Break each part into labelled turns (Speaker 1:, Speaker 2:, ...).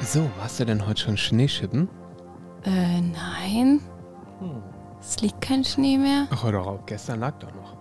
Speaker 1: So, hast du denn heute schon Schneeschippen?
Speaker 2: Nein. Es liegt kein Schnee mehr.
Speaker 1: Ach, hör doch auf, gestern lag doch noch.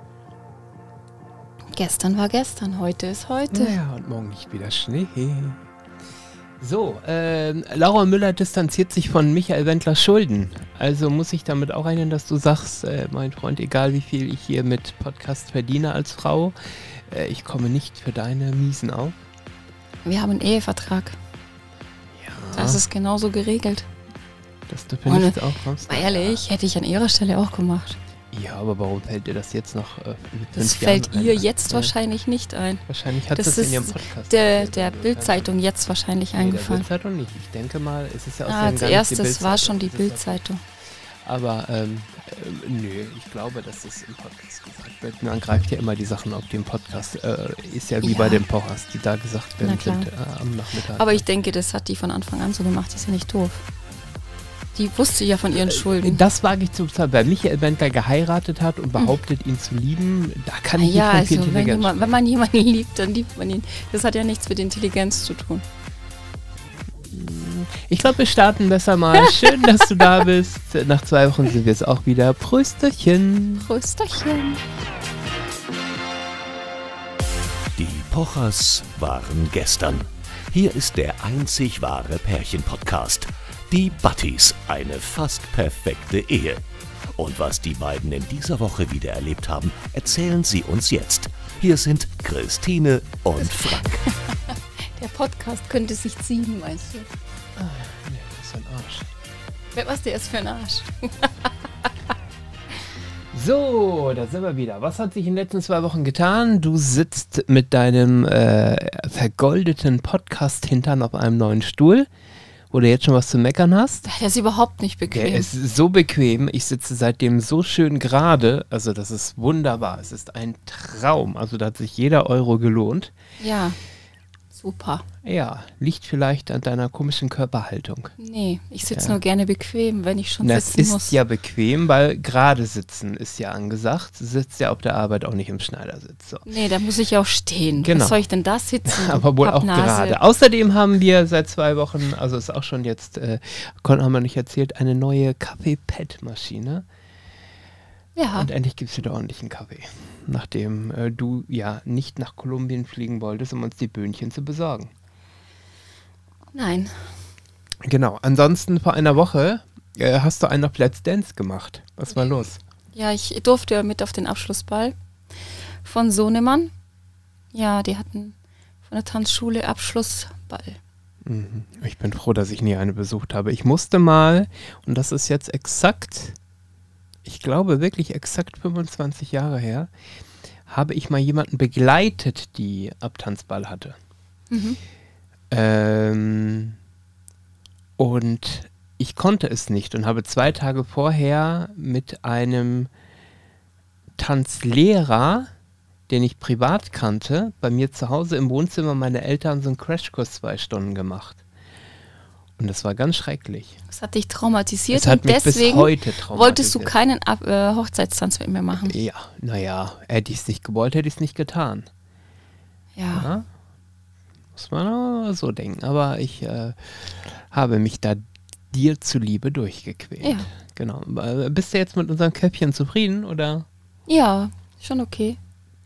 Speaker 2: Gestern war gestern, heute ist heute.
Speaker 1: Ja, und morgen liegt wieder Schnee. So, Laura Müller distanziert sich von Michael Wendlers Schulden. Also muss ich damit auch rechnen, dass du sagst, mein Freund, egal wie viel ich hier mit Podcast verdiene als Frau, ich komme nicht für deine Miesen auf.
Speaker 2: Wir haben einen Ehevertrag.
Speaker 1: Ja.
Speaker 2: Das ist genauso geregelt.
Speaker 1: Dass du für nichts aufkommst.
Speaker 2: Ehrlich, hätte ich an ihrer Stelle auch gemacht.
Speaker 1: Ja, aber warum fällt dir das jetzt noch mit
Speaker 2: Das
Speaker 1: 5
Speaker 2: fällt
Speaker 1: Jahren
Speaker 2: ihr
Speaker 1: ein?
Speaker 2: jetzt wahrscheinlich nicht ein.
Speaker 1: Wahrscheinlich hat
Speaker 2: Das
Speaker 1: das in
Speaker 2: ist
Speaker 1: ihrem Podcast.
Speaker 2: der Bild-Zeitung jetzt wahrscheinlich
Speaker 1: Nee, der
Speaker 2: eingefallen.
Speaker 1: Bild-Zeitung nicht. Ich denke mal, es ist ja aus
Speaker 2: Als
Speaker 1: dem
Speaker 2: erstes war schon die Bild-Zeitung.
Speaker 1: Aber, nö, ich glaube, dass es im Podcast gesagt wird. Man greift ja immer die Sachen auf dem Podcast. Ist ja wie
Speaker 2: Ja.
Speaker 1: bei den Pochers, die da gesagt werden,
Speaker 2: Na klar.
Speaker 1: sind am Nachmittag.
Speaker 2: Aber ich denke, das hat die von Anfang an so gemacht. Die ist ja nicht doof. Die wusste ja von ihren Schulden.
Speaker 1: Das wage ich zu bezahlen. Wer Michael Wendler geheiratet hat und behauptet, ihn zu lieben, da kann ich
Speaker 2: Ja,
Speaker 1: nicht von viel
Speaker 2: also
Speaker 1: Intelligenz
Speaker 2: wenn man jemanden liebt, dann liebt man ihn. Das hat ja nichts mit Intelligenz zu tun.
Speaker 1: Ich glaube, wir starten besser mal. Schön, dass du da bist. Nach 2 Wochen sind wir jetzt auch wieder. Prösterchen.
Speaker 2: Prösterchen.
Speaker 3: Die Pochers waren gestern. Hier ist der einzig wahre Pärchen-Podcast. Die Butties, eine fast perfekte Ehe. Und was die beiden in dieser Woche wieder erlebt haben, erzählen sie uns jetzt. Hier sind Christine und Frank.
Speaker 2: Der Podcast könnte sich ziehen, meinst du?
Speaker 1: Nee, das ist ein Arsch.
Speaker 2: Was der ist für ein Arsch?
Speaker 1: So, da sind wir wieder. Was hat sich in den letzten 2 Wochen getan? Du sitzt mit deinem vergoldeten Podcast-Hintern auf einem neuen Stuhl, wo du jetzt schon was zu meckern hast.
Speaker 2: Der ist überhaupt nicht
Speaker 1: Der
Speaker 2: bequem.
Speaker 1: ist so bequem. Ich sitze seitdem so schön gerade. Also das ist wunderbar. Es ist ein Traum. Also da hat sich jeder Euro gelohnt.
Speaker 2: Ja, super.
Speaker 1: Ja, liegt vielleicht an deiner komischen Körperhaltung.
Speaker 2: Nee, ich sitze
Speaker 1: Ja.
Speaker 2: nur gerne bequem, wenn ich schon
Speaker 1: Das
Speaker 2: sitzen
Speaker 1: ist
Speaker 2: muss.
Speaker 1: ja bequem, weil gerade sitzen ist ja angesagt. Du sitzt ja auf der Arbeit auch nicht im Schneidersitz. So.
Speaker 2: Nee, da muss ich auch stehen.
Speaker 1: Genau.
Speaker 2: Was soll ich denn da sitzen?
Speaker 1: Aber wohl auch
Speaker 2: Pappnase.
Speaker 1: gerade. Außerdem haben wir seit 2 Wochen, also ist auch schon jetzt, haben wir nicht erzählt, eine neue Kaffee-Pad-Maschine.
Speaker 2: Ja,
Speaker 1: Und endlich gibt es wieder ordentlichen Kaffee. Nachdem du ja nicht nach Kolumbien fliegen wolltest, um uns die Böhnchen zu besorgen.
Speaker 2: nein.
Speaker 1: Genau. Ansonsten vor einer Woche hast du einen auf Let's Dance gemacht. Was war los?
Speaker 2: Ja, ich durfte mit auf den Abschlussball von Sohnemann. Ja, die hatten von der Tanzschule Abschlussball.
Speaker 1: Mhm. Ich bin froh, dass ich nie eine besucht habe. Ich musste mal, und das ist jetzt exakt, ich glaube wirklich exakt 25 Jahre her, habe ich mal jemanden begleitet, die Abtanzball hatte.
Speaker 2: Mhm.
Speaker 1: Und ich konnte es nicht und habe 2 Tage vorher mit einem Tanzlehrer, den ich privat kannte, bei mir zu Hause im Wohnzimmer meiner Eltern so einen Crashkurs 2 Stunden gemacht. Und das war ganz schrecklich.
Speaker 2: Das hat dich traumatisiert
Speaker 1: Das hat
Speaker 2: und
Speaker 1: mich bis
Speaker 2: deswegen
Speaker 1: heute traumatisiert.
Speaker 2: wolltest du keinen Hochzeitstanz mit mir machen.
Speaker 1: Ja, naja, hätte ich es nicht gewollt, hätte ich es nicht getan.
Speaker 2: Ja.
Speaker 1: Ja? Muss man auch so denken. Aber ich habe mich da dir zuliebe durchgequält.
Speaker 2: Ja.
Speaker 1: Genau. Bist du jetzt mit unserem Köpfchen zufrieden, oder?
Speaker 2: Ja, schon okay.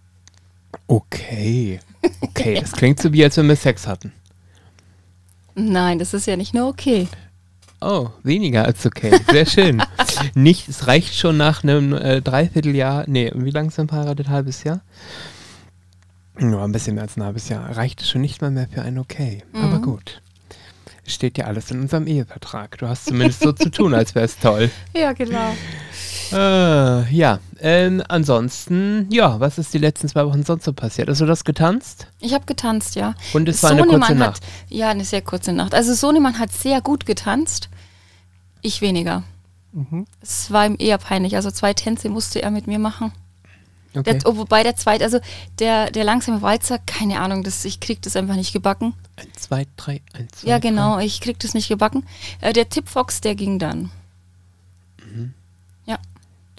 Speaker 1: Okay. Okay, das klingt so wie, als wenn wir Sex hatten.
Speaker 2: Nein, das ist ja nicht nur okay.
Speaker 1: Oh, weniger als okay. Sehr schön. Nicht, es reicht schon nach einem Dreivierteljahr. Nee, wie lange sind wir verheiratet? Halbes Jahr? Nur ein bisschen mehr als ein halbes Jahr. Reicht es schon nicht mal mehr für ein Okay. Aber gut. Steht ja alles in unserem Ehevertrag. Du hast zumindest so zu tun, als wäre es toll.
Speaker 2: Ja, genau.
Speaker 1: Ja, ansonsten, ja, was ist die letzten 2 Wochen sonst so passiert? Hast du das getanzt?
Speaker 2: Ich habe getanzt, ja.
Speaker 1: Und es war eine kurze Nacht.
Speaker 2: Ja, eine sehr kurze Nacht. Also Sohnemann hat sehr gut getanzt, ich weniger. Es war ihm eher peinlich. Also 2 Tänze musste er mit mir machen.
Speaker 1: Okay.
Speaker 2: Wobei der zweite, also der langsame Walzer, keine Ahnung, ich krieg das einfach nicht gebacken.
Speaker 1: 1, 2, 3, 1, 2,
Speaker 2: Ja, genau, ich krieg das nicht gebacken. Der Tipfox, der ging dann. Ja.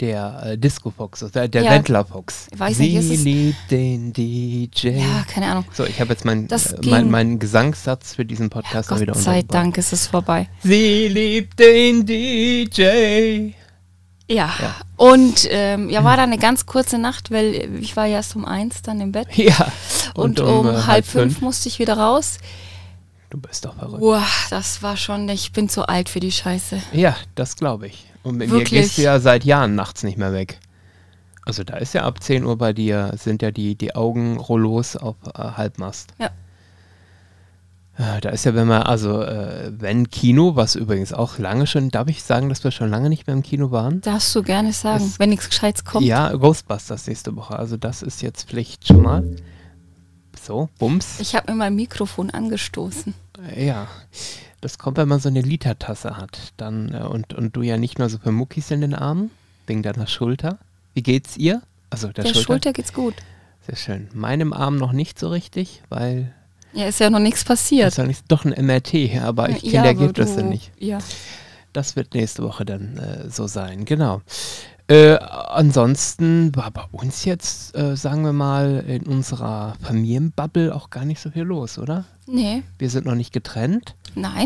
Speaker 1: der Disco Fox, der
Speaker 2: Ja.
Speaker 1: Wendler Fox.
Speaker 2: Weiß nicht, ist
Speaker 1: Sie
Speaker 2: es-
Speaker 1: liebt den DJ.
Speaker 2: Ja, keine Ahnung.
Speaker 1: So, ich habe jetzt
Speaker 2: Das ging-
Speaker 1: meinen Gesangssatz für diesen Podcast wieder
Speaker 2: Gott sei
Speaker 1: untergebracht.
Speaker 2: Dank ist es vorbei.
Speaker 1: Sie liebt den DJ.
Speaker 2: Ja. Und war da eine ganz kurze Nacht, weil ich war ja erst um 1 dann im Bett.
Speaker 1: Ja.
Speaker 2: Und um halb 5 musste ich wieder raus.
Speaker 1: Du bist doch verrückt.
Speaker 2: Boah, das war schon, ich bin zu alt für die Scheiße.
Speaker 1: Ja, das glaube ich. Und mit mir
Speaker 2: Wirklich?
Speaker 1: gehst du ja seit Jahren nachts nicht mehr weg. Also da ist ja ab 10 Uhr bei dir, sind ja die Augenrollos auf Halbmast.
Speaker 2: Ja.
Speaker 1: Da ist ja, wenn Kino, was übrigens auch lange schon, darf ich sagen, dass wir schon lange nicht mehr im Kino waren?
Speaker 2: Darfst du gerne sagen, wenn nichts Gescheites kommt.
Speaker 1: Ja, Ghostbusters nächste Woche. Also das ist jetzt Pflicht schon mal. So, Bums.
Speaker 2: Ich habe mir mein Mikrofon angestoßen.
Speaker 1: Ja, das kommt, wenn man so eine Litertasse hat. Dann, und du ja nicht nur so für Muckis in den Armen, wegen deiner Schulter. Wie geht's ihr? Also der
Speaker 2: Schulter geht's gut.
Speaker 1: Sehr schön. Meinem Arm noch nicht so richtig, weil
Speaker 2: Ja, ist ja noch nichts passiert.
Speaker 1: das ist ja nicht, doch ein MRT, aber ich kenne
Speaker 2: Ja,
Speaker 1: die
Speaker 2: aber
Speaker 1: Ergebnisse
Speaker 2: du-
Speaker 1: nicht.
Speaker 2: Ja.
Speaker 1: Das wird nächste Woche dann so sein, genau. Ansonsten war bei uns jetzt, sagen wir mal, in unserer Familienbubble auch gar nicht so viel los, oder?
Speaker 2: Nee,
Speaker 1: Wir sind noch nicht getrennt.
Speaker 2: nein.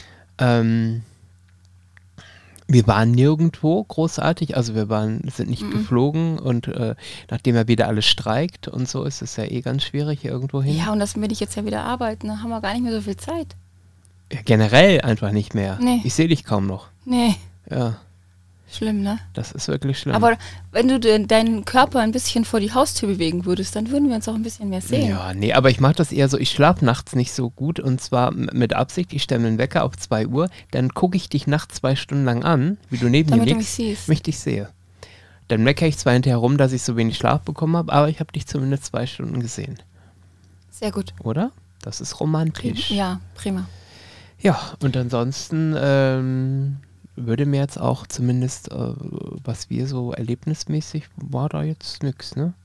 Speaker 1: Wir waren nirgendwo großartig, also sind nicht geflogen und nachdem ja wieder alles streikt und so, ist es ja eh ganz schwierig hier irgendwo hin.
Speaker 2: Ja, und das will ich jetzt ja wieder arbeiten. Da haben wir gar nicht mehr so viel Zeit.
Speaker 1: Ja, generell einfach nicht mehr.
Speaker 2: Nee.
Speaker 1: Ich sehe dich kaum noch.
Speaker 2: Nee,
Speaker 1: Ja,
Speaker 2: schlimm, ne?
Speaker 1: das ist wirklich schlimm.
Speaker 2: Aber wenn du deinen Körper ein bisschen vor die Haustür bewegen würdest, dann würden wir uns auch ein bisschen mehr sehen.
Speaker 1: Ja, nee, aber ich mache das eher so, ich schlafe nachts nicht so gut und zwar mit Absicht, ich stelle mir einen Wecker auf 2 Uhr, dann gucke ich dich nachts 2 Stunden lang an, wie du neben
Speaker 2: Damit
Speaker 1: mir
Speaker 2: du mich
Speaker 1: liegst,
Speaker 2: siehst.
Speaker 1: mich dich sehe. Dann meckere ich zwar hinterher rum, dass ich so wenig Schlaf bekommen habe, aber ich habe dich zumindest 2 Stunden gesehen,
Speaker 2: Sehr gut.
Speaker 1: oder? Das ist romantisch.
Speaker 2: Ja, prima.
Speaker 1: Ja, und ansonsten würde mir jetzt auch zumindest, was wir so erlebnismäßig, war da jetzt nix, ne?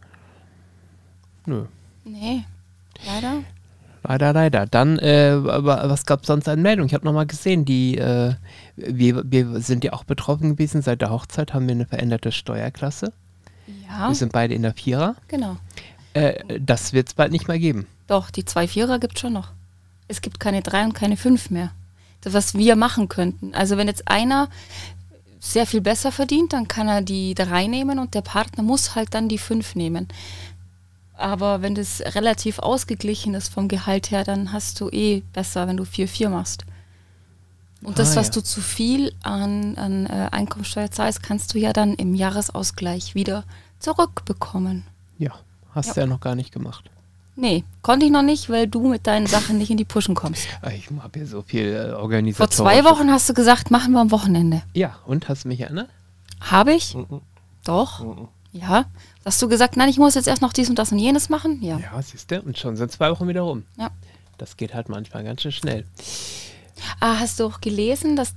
Speaker 1: Nö.
Speaker 2: Nee, leider.
Speaker 1: Leider. Dann, aber was gab es sonst an Meldungen? Ich habe nochmal gesehen, wir sind ja auch betroffen gewesen. Seit der Hochzeit haben wir eine veränderte Steuerklasse.
Speaker 2: Ja,
Speaker 1: Wir sind beide in der Vierer.
Speaker 2: genau.
Speaker 1: Das wird es bald nicht mehr geben.
Speaker 2: Doch, die 2 Vierer gibt es schon noch. Es gibt keine 3 und keine 5 mehr. Das, was wir machen könnten. Also wenn jetzt einer sehr viel besser verdient, dann kann er die 3 nehmen und der Partner muss halt dann die 5 nehmen. Aber wenn das relativ ausgeglichen ist vom Gehalt her, dann hast du eh besser, wenn du 4-4 machst. Und das, was
Speaker 1: ja.
Speaker 2: du zu viel an Einkommensteuer zahlst, kannst du ja dann im Jahresausgleich wieder zurückbekommen.
Speaker 1: Ja, hast du ja noch gar nicht gemacht.
Speaker 2: Nee, konnte ich noch nicht, weil du mit deinen Sachen nicht in die Pushen kommst.
Speaker 1: Ich habe hier so viel
Speaker 2: Vor
Speaker 1: organisatorisch.
Speaker 2: 2 Wochen hast du gesagt, machen wir am Wochenende.
Speaker 1: Ja, und hast du mich erinnert?
Speaker 2: Habe ich? Doch. Ja. Hast du gesagt, nein, ich muss jetzt erst noch dies und das und jenes machen? Ja.
Speaker 1: Ja, siehst du, und schon sind 2 Wochen wieder rum.
Speaker 2: Ja.
Speaker 1: Das geht halt manchmal ganz schön schnell.
Speaker 2: Ah, hast du auch gelesen, dass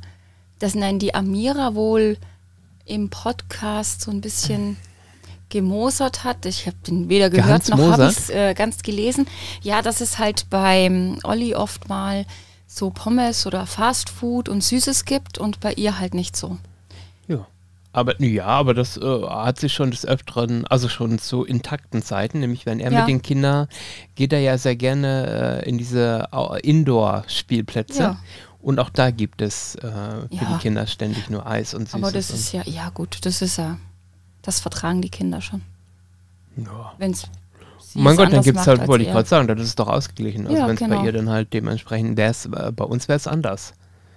Speaker 2: die Amira wohl im Podcast so ein bisschen gemosert hat? Ich habe den weder gehört noch habe ich es ganz gelesen. Ja, dass es halt beim Olli oft mal so Pommes oder Fastfood und Süßes gibt und bei ihr halt nicht so.
Speaker 1: Ja. Aber das hat sich schon des Öfteren, also schon zu intakten Zeiten, nämlich wenn er
Speaker 2: Ja.
Speaker 1: mit den Kindern, geht er ja sehr gerne in diese Indoor-Spielplätze.
Speaker 2: Ja.
Speaker 1: Und auch da gibt es für
Speaker 2: Ja.
Speaker 1: die Kinder ständig nur Eis und Süßes.
Speaker 2: Aber das ist ja gut, das ist ja, das vertragen die Kinder schon.
Speaker 1: ja.
Speaker 2: Wenn's
Speaker 1: Mein Gott, dann gibt es halt,
Speaker 2: wollte
Speaker 1: wollte ich gerade sagen, das ist doch ausgeglichen. Also
Speaker 2: Ja,
Speaker 1: wenn es
Speaker 2: genau.
Speaker 1: bei ihr dann halt dementsprechend, bei uns wäre es anders.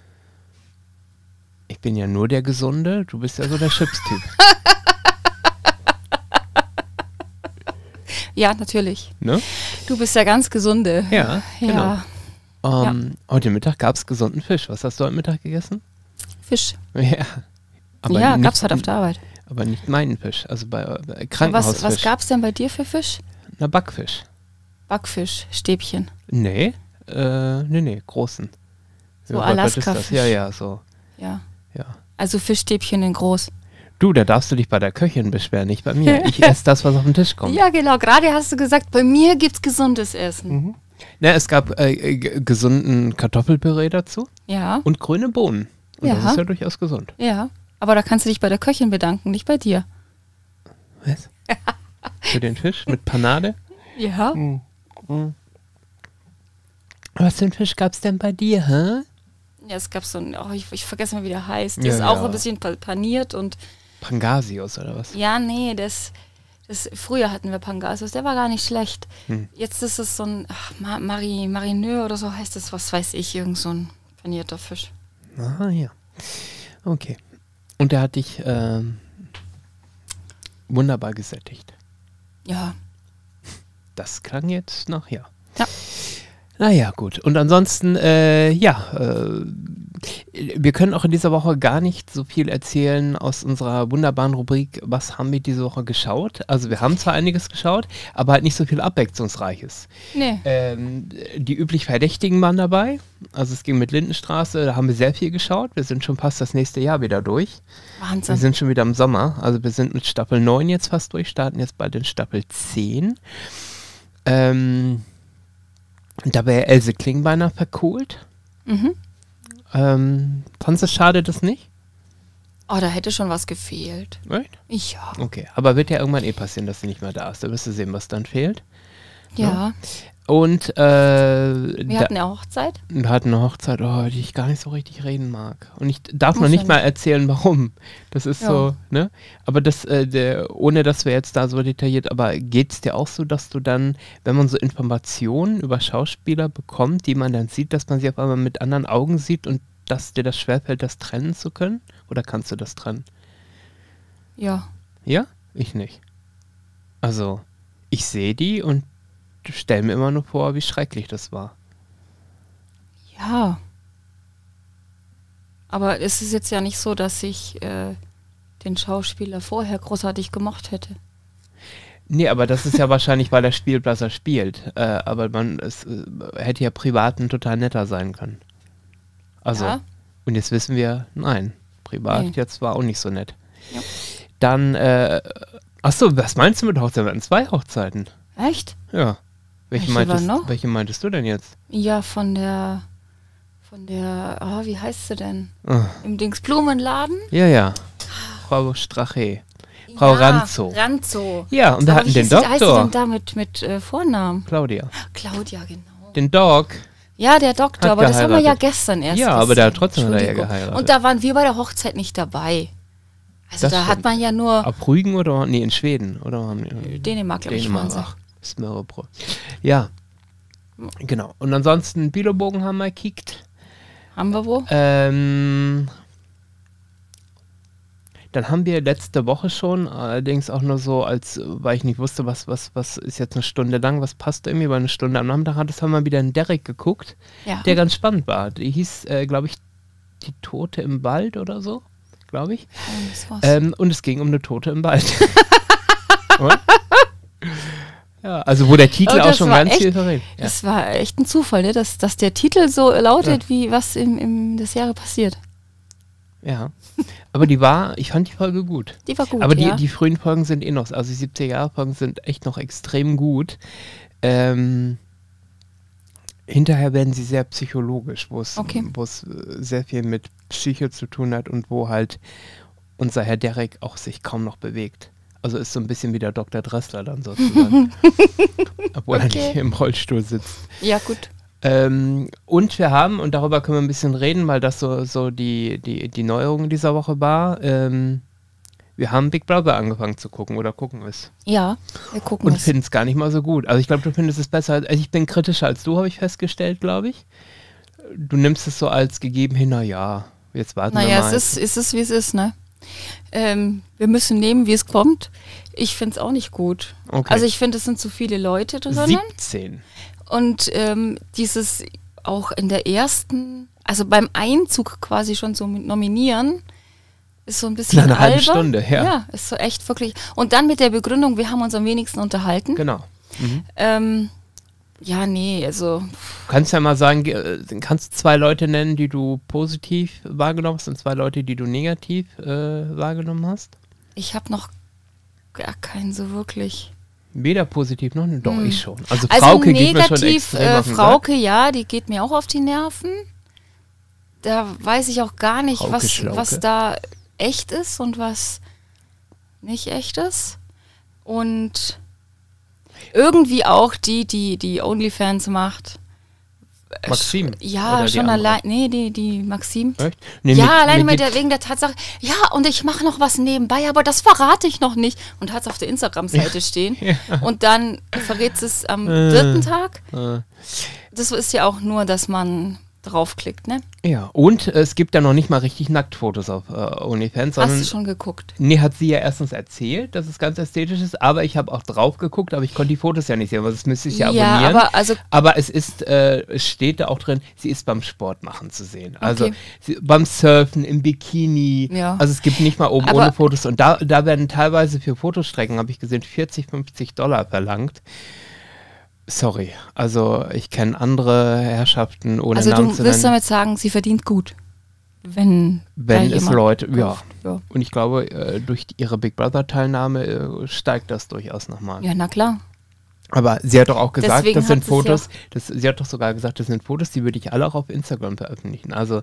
Speaker 1: Ich bin ja nur der Gesunde, du bist ja so der Chips-Typ.
Speaker 2: Ja, natürlich.
Speaker 1: Ne?
Speaker 2: Du bist ja ganz gesunde.
Speaker 1: Ja, genau.
Speaker 2: Ja,
Speaker 1: Heute Mittag gab es gesunden Fisch. Was hast du heute Mittag gegessen?
Speaker 2: Fisch.
Speaker 1: Ja.
Speaker 2: Ja,
Speaker 1: nicht,
Speaker 2: gab's halt auf der Arbeit.
Speaker 1: Aber nicht meinen Fisch, also bei
Speaker 2: Was
Speaker 1: Krankenhausfisch.
Speaker 2: gab's denn bei dir für Fisch?
Speaker 1: Na, Backfisch.
Speaker 2: Backfisch, Stäbchen.
Speaker 1: Nee, großen.
Speaker 2: So
Speaker 1: Ja, was ist das?
Speaker 2: Alaska-Fisch.
Speaker 1: Ja, so.
Speaker 2: Ja.
Speaker 1: Ja.
Speaker 2: Also Fischstäbchen in groß.
Speaker 1: Du, da darfst du dich bei der Köchin beschweren, nicht bei mir. Ich esse das, was auf den Tisch kommt.
Speaker 2: Ja, genau. Gerade hast du gesagt, bei mir gibt's gesundes Essen.
Speaker 1: Na, es gab gesunden Kartoffelpüree dazu
Speaker 2: Ja,
Speaker 1: und grüne Bohnen. Und
Speaker 2: Ja.
Speaker 1: das ist ja durchaus gesund.
Speaker 2: ja. Aber da kannst du dich bei der Köchin bedanken, nicht bei dir.
Speaker 1: Was? Für den Fisch mit Panade?
Speaker 2: Ja.
Speaker 1: Was für einen Fisch gab es denn bei dir, hä?
Speaker 2: Ja, es gab so ein, ich vergesse mal, wie der heißt.
Speaker 1: Ja,
Speaker 2: Der ist auch
Speaker 1: ja.
Speaker 2: ein bisschen paniert und
Speaker 1: Pangasius oder was?
Speaker 2: ja, nee, früher hatten wir Pangasius, der war gar nicht schlecht. Jetzt ist es so ein Marineux oder so heißt es, was weiß ich, irgend so ein panierter Fisch.
Speaker 1: Ah, ja. Okay. Und der hat dich wunderbar gesättigt.
Speaker 2: Ja.
Speaker 1: Das klang jetzt nach, ja.
Speaker 2: Ja.
Speaker 1: Naja, gut. Und ansonsten, wir können auch in dieser Woche gar nicht so viel erzählen aus unserer wunderbaren Rubrik, was haben wir diese Woche geschaut? Also wir haben zwar einiges geschaut, aber halt nicht so viel Abwechslungsreiches.
Speaker 2: Nee.
Speaker 1: Die üblich Verdächtigen waren dabei. Also es ging mit Lindenstraße, da haben wir sehr viel geschaut. Wir sind schon fast das nächste Jahr wieder durch. Wir
Speaker 2: Wahnsinn.
Speaker 1: sind schon wieder im Sommer. Also wir sind mit Staffel 9 jetzt fast durch, starten jetzt bald in Staffel 10. Da wäre Else Klingbeiner verkohlt. Fandest du es schade, das nicht?
Speaker 2: Oh, da hätte schon was gefehlt.
Speaker 1: Right?
Speaker 2: Ja.
Speaker 1: Okay, aber wird ja irgendwann passieren, dass sie nicht mehr da ist. Da wirst du sehen, was dann fehlt.
Speaker 2: Ja.
Speaker 1: Und
Speaker 2: Wir hatten eine Hochzeit.
Speaker 1: wir hatten eine Hochzeit, die ich gar nicht so richtig reden mag. Und ich darf noch
Speaker 2: Muss
Speaker 1: nicht
Speaker 2: ja
Speaker 1: mal
Speaker 2: nicht.
Speaker 1: erzählen, warum. Das ist
Speaker 2: Ja.
Speaker 1: so, ne? Aber ohne dass wir jetzt da so detailliert, aber geht es dir auch so, dass du dann, wenn man so Informationen über Schauspieler bekommt, die man dann sieht, dass man sie auf einmal mit anderen Augen sieht und dass dir das schwerfällt, das trennen zu können? Oder kannst du das trennen?
Speaker 2: Ja.
Speaker 1: Ja? Ich nicht. Also, ich sehe die und stelle mir immer nur vor, wie schrecklich das war.
Speaker 2: Ja. Aber es ist jetzt ja nicht so, dass ich den Schauspieler vorher großartig gemocht hätte.
Speaker 1: Nee, aber das ist ja wahrscheinlich, weil er spielt, was er spielt. Aber es hätte ja privat ein total netter sein können. Also,
Speaker 2: Ja.
Speaker 1: und jetzt wissen wir, nein, privat
Speaker 2: Nee.
Speaker 1: jetzt war auch nicht so nett.
Speaker 2: Ja.
Speaker 1: Dann, achso, was meinst du mit Hochzeiten? Wir hatten 2 Hochzeiten.
Speaker 2: Echt?
Speaker 1: Ja.
Speaker 2: Welche war noch?
Speaker 1: Welche meintest du denn jetzt?
Speaker 2: Ja, von der, wie heißt sie denn?
Speaker 1: Ah,
Speaker 2: Im Dingsblumenladen?
Speaker 1: ja. Frau Strache. Frau Ranzo.
Speaker 2: Ranzo.
Speaker 1: Ja, und wir
Speaker 2: Aber
Speaker 1: hatten
Speaker 2: wie
Speaker 1: den
Speaker 2: heißt sie
Speaker 1: Doktor.
Speaker 2: denn da mit Vornamen?
Speaker 1: Claudia.
Speaker 2: Claudia, genau.
Speaker 1: Den Dog.
Speaker 2: Ja, der Doktor,
Speaker 1: Hat
Speaker 2: aber das haben wir ja
Speaker 1: geheiratet.
Speaker 2: gestern erst
Speaker 1: Ja, aber der hat
Speaker 2: gesehen.
Speaker 1: trotzdem hat er ja
Speaker 2: Entschuldigung.
Speaker 1: geheiratet.
Speaker 2: Und da waren wir bei der Hochzeit nicht dabei. Also
Speaker 1: Das
Speaker 2: da
Speaker 1: stimmt.
Speaker 2: hat man ja nur
Speaker 1: Ab Rügen oder? Nee, in Schweden. Oder?
Speaker 2: Dänemark, glaube ich, waren sie.
Speaker 1: Ach, Smörrebrot. Ja. Genau. Und ansonsten Bilobogen haben wir gekickt.
Speaker 2: Haben wir wo?
Speaker 1: Dann haben wir letzte Woche schon, allerdings auch nur so, weil ich nicht wusste, was ist jetzt eine Stunde lang, was passt irgendwie, weil eine Stunde am Nachmittag hat, das haben wir wieder in Derek geguckt,
Speaker 2: Ja.
Speaker 1: der ganz spannend war. Die hieß, glaube ich, Die Tote im Wald oder so, glaube ich.
Speaker 2: Das war's.
Speaker 1: Und es ging um eine Tote im Wald. Oder? Ja, also wo der Titel
Speaker 2: Oh,
Speaker 1: auch
Speaker 2: das
Speaker 1: schon
Speaker 2: war
Speaker 1: ganz
Speaker 2: echt-
Speaker 1: viel verrät. Ja.
Speaker 2: Das war echt ein Zufall, ne? dass der Titel so lautet, wie was in der Serie passiert.
Speaker 1: Ja, aber ich fand die Folge gut.
Speaker 2: Die war gut,
Speaker 1: Aber
Speaker 2: ja.
Speaker 1: die frühen Folgen sind noch, also die 70er-Jahre-Folgen sind echt noch extrem gut. Hinterher werden sie sehr psychologisch, wo es
Speaker 2: Okay.
Speaker 1: sehr viel mit Psyche zu tun hat und wo halt unser Herr Derek auch sich kaum noch bewegt. Also ist so ein bisschen wie der Dr. Dressler dann sozusagen. Obwohl er
Speaker 2: Okay.
Speaker 1: nicht im Rollstuhl sitzt.
Speaker 2: Ja, gut.
Speaker 1: Und wir haben, und darüber können wir ein bisschen reden, weil das so die Neuerung dieser Woche war, wir haben Big Brother angefangen zu gucken oder gucken es.
Speaker 2: Ja, wir gucken
Speaker 1: Und
Speaker 2: es.
Speaker 1: finden es gar nicht mal so gut. Also ich glaube, du findest es besser. Also ich bin kritischer als du, habe ich festgestellt, glaube ich. Du nimmst es so als gegeben hin, naja, jetzt warten wir
Speaker 2: Naja,
Speaker 1: mal.
Speaker 2: es ist, wie es ist, ne? Wir müssen nehmen, wie es kommt. Ich finde es auch nicht gut.
Speaker 1: Okay.
Speaker 2: Also ich finde, es sind zu viele Leute drin.
Speaker 1: 17.
Speaker 2: Und dieses auch in der ersten, also beim Einzug quasi schon so mit nominieren, ist so ein bisschen
Speaker 1: Nach einer halben
Speaker 2: albern.
Speaker 1: Stunde, ja.
Speaker 2: Ja, ist so echt wirklich. Und dann mit der Begründung, wir haben uns am wenigsten unterhalten.
Speaker 1: Genau.
Speaker 2: Ja, nee, also
Speaker 1: Du kannst ja mal sagen, kannst du 2 Leute nennen, die du positiv wahrgenommen hast und 2 Leute, die du negativ wahrgenommen hast?
Speaker 2: ich habe noch gar keinen so wirklich.
Speaker 1: Weder positiv noch, doch, ich schon. Also
Speaker 2: Also
Speaker 1: Frauke geht mir schon
Speaker 2: negativ,
Speaker 1: extrem auf den Sack.
Speaker 2: Frauke, ja, die geht mir auch auf die Nerven. Da weiß ich auch gar nicht,
Speaker 1: Frauke Schlauke.
Speaker 2: was da echt ist und was nicht echt ist. Und irgendwie auch die OnlyFans macht.
Speaker 1: Maxim?
Speaker 2: Ja,
Speaker 1: Oder
Speaker 2: schon
Speaker 1: die
Speaker 2: allein. Nee, die Maxim.
Speaker 1: Echt? Nee,
Speaker 2: Ja, alleine wegen der Tatsache, ja, und ich mache noch was nebenbei, aber das verrate ich noch nicht. Und hat es auf der Instagram-Seite stehen.
Speaker 1: Ja.
Speaker 2: Und dann verrät es am 3. Tag.
Speaker 1: Äh.
Speaker 2: Das ist ja auch nur, dass man draufklickt, ne?
Speaker 1: Ja, und es gibt ja noch nicht mal richtig Nacktfotos auf OnlyFans. Sondern,
Speaker 2: Hast du schon geguckt?
Speaker 1: Nee, hat sie ja erstens erzählt, dass es ganz ästhetisch ist, aber ich habe auch drauf geguckt, aber ich konnte die Fotos ja nicht sehen, weil das müsste ich ja abonnieren. Aber es ist, es steht da auch drin, sie ist beim Sport machen zu sehen. Also beim Surfen, im Bikini.
Speaker 2: Ja.
Speaker 1: Also es gibt nicht mal oben ohne Fotos. Und da werden teilweise für Fotostrecken, habe ich gesehen, $40-50 verlangt. Sorry, also ich kenne andere Herrschaften ohne Namen zu nennen.
Speaker 2: Also du willst damit sagen, sie verdient gut, wenn
Speaker 1: es Leute,
Speaker 2: kauft.
Speaker 1: Ja. Und ich glaube, durch ihre Big Brother Teilnahme steigt das durchaus nochmal.
Speaker 2: Ja, na klar.
Speaker 1: Aber sie hat doch auch gesagt,
Speaker 2: Deswegen
Speaker 1: das sind Fotos, sie hat doch sogar gesagt, das sind Fotos, die würde ich alle auch auf Instagram veröffentlichen. Also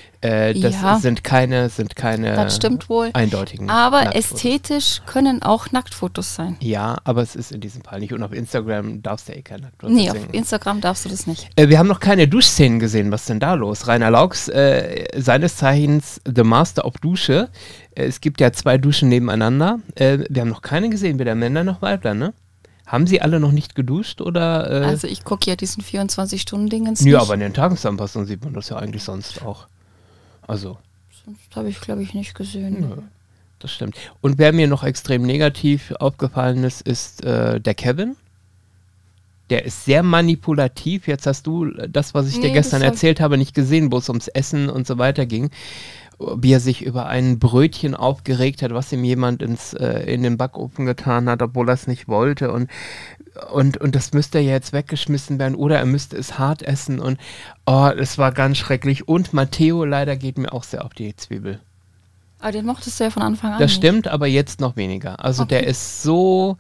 Speaker 1: das sind keine
Speaker 2: das stimmt wohl.
Speaker 1: Eindeutigen
Speaker 2: Aber
Speaker 1: Nacktfotos.
Speaker 2: Ästhetisch können auch Nacktfotos sein.
Speaker 1: Ja, aber es ist in diesem Fall nicht. Und auf Instagram darfst du ja keine Nacktfotos
Speaker 2: Nee,
Speaker 1: sehen.
Speaker 2: auf Instagram darfst du das nicht.
Speaker 1: Wir haben noch keine Duschszenen gesehen. Was ist denn da los? Rainer Laux, seines Zeichens The Master of Dusche. Es gibt ja 2 Duschen nebeneinander. Wir haben noch keine gesehen, weder Männer noch Weibler, ne? Haben sie alle noch nicht geduscht oder?
Speaker 2: Also ich gucke ja diesen 24-Stunden-Dingens
Speaker 1: Ja,
Speaker 2: nicht.
Speaker 1: aber in den Tageszusammenfassungen sieht man das ja eigentlich sonst auch. Also.
Speaker 2: Sonst habe ich, glaube ich, nicht gesehen.
Speaker 1: Ja, das stimmt. Und wer mir noch extrem negativ aufgefallen ist der Kevin. Der ist sehr manipulativ. Jetzt hast du das, was ich dir gestern erzählt habe, nicht gesehen, wo es ums Essen und so weiter ging. Wie er sich über ein Brötchen aufgeregt hat, was ihm jemand in den Backofen getan hat, obwohl er es nicht wollte. Und das müsste ja jetzt weggeschmissen werden oder er müsste es hart essen. Und es war ganz schrecklich. Und Matteo leider geht mir auch sehr auf die Zwiebel.
Speaker 2: Aber den mochtest du ja von Anfang an
Speaker 1: Das
Speaker 2: nicht.
Speaker 1: stimmt, aber jetzt noch weniger. Also der ist so...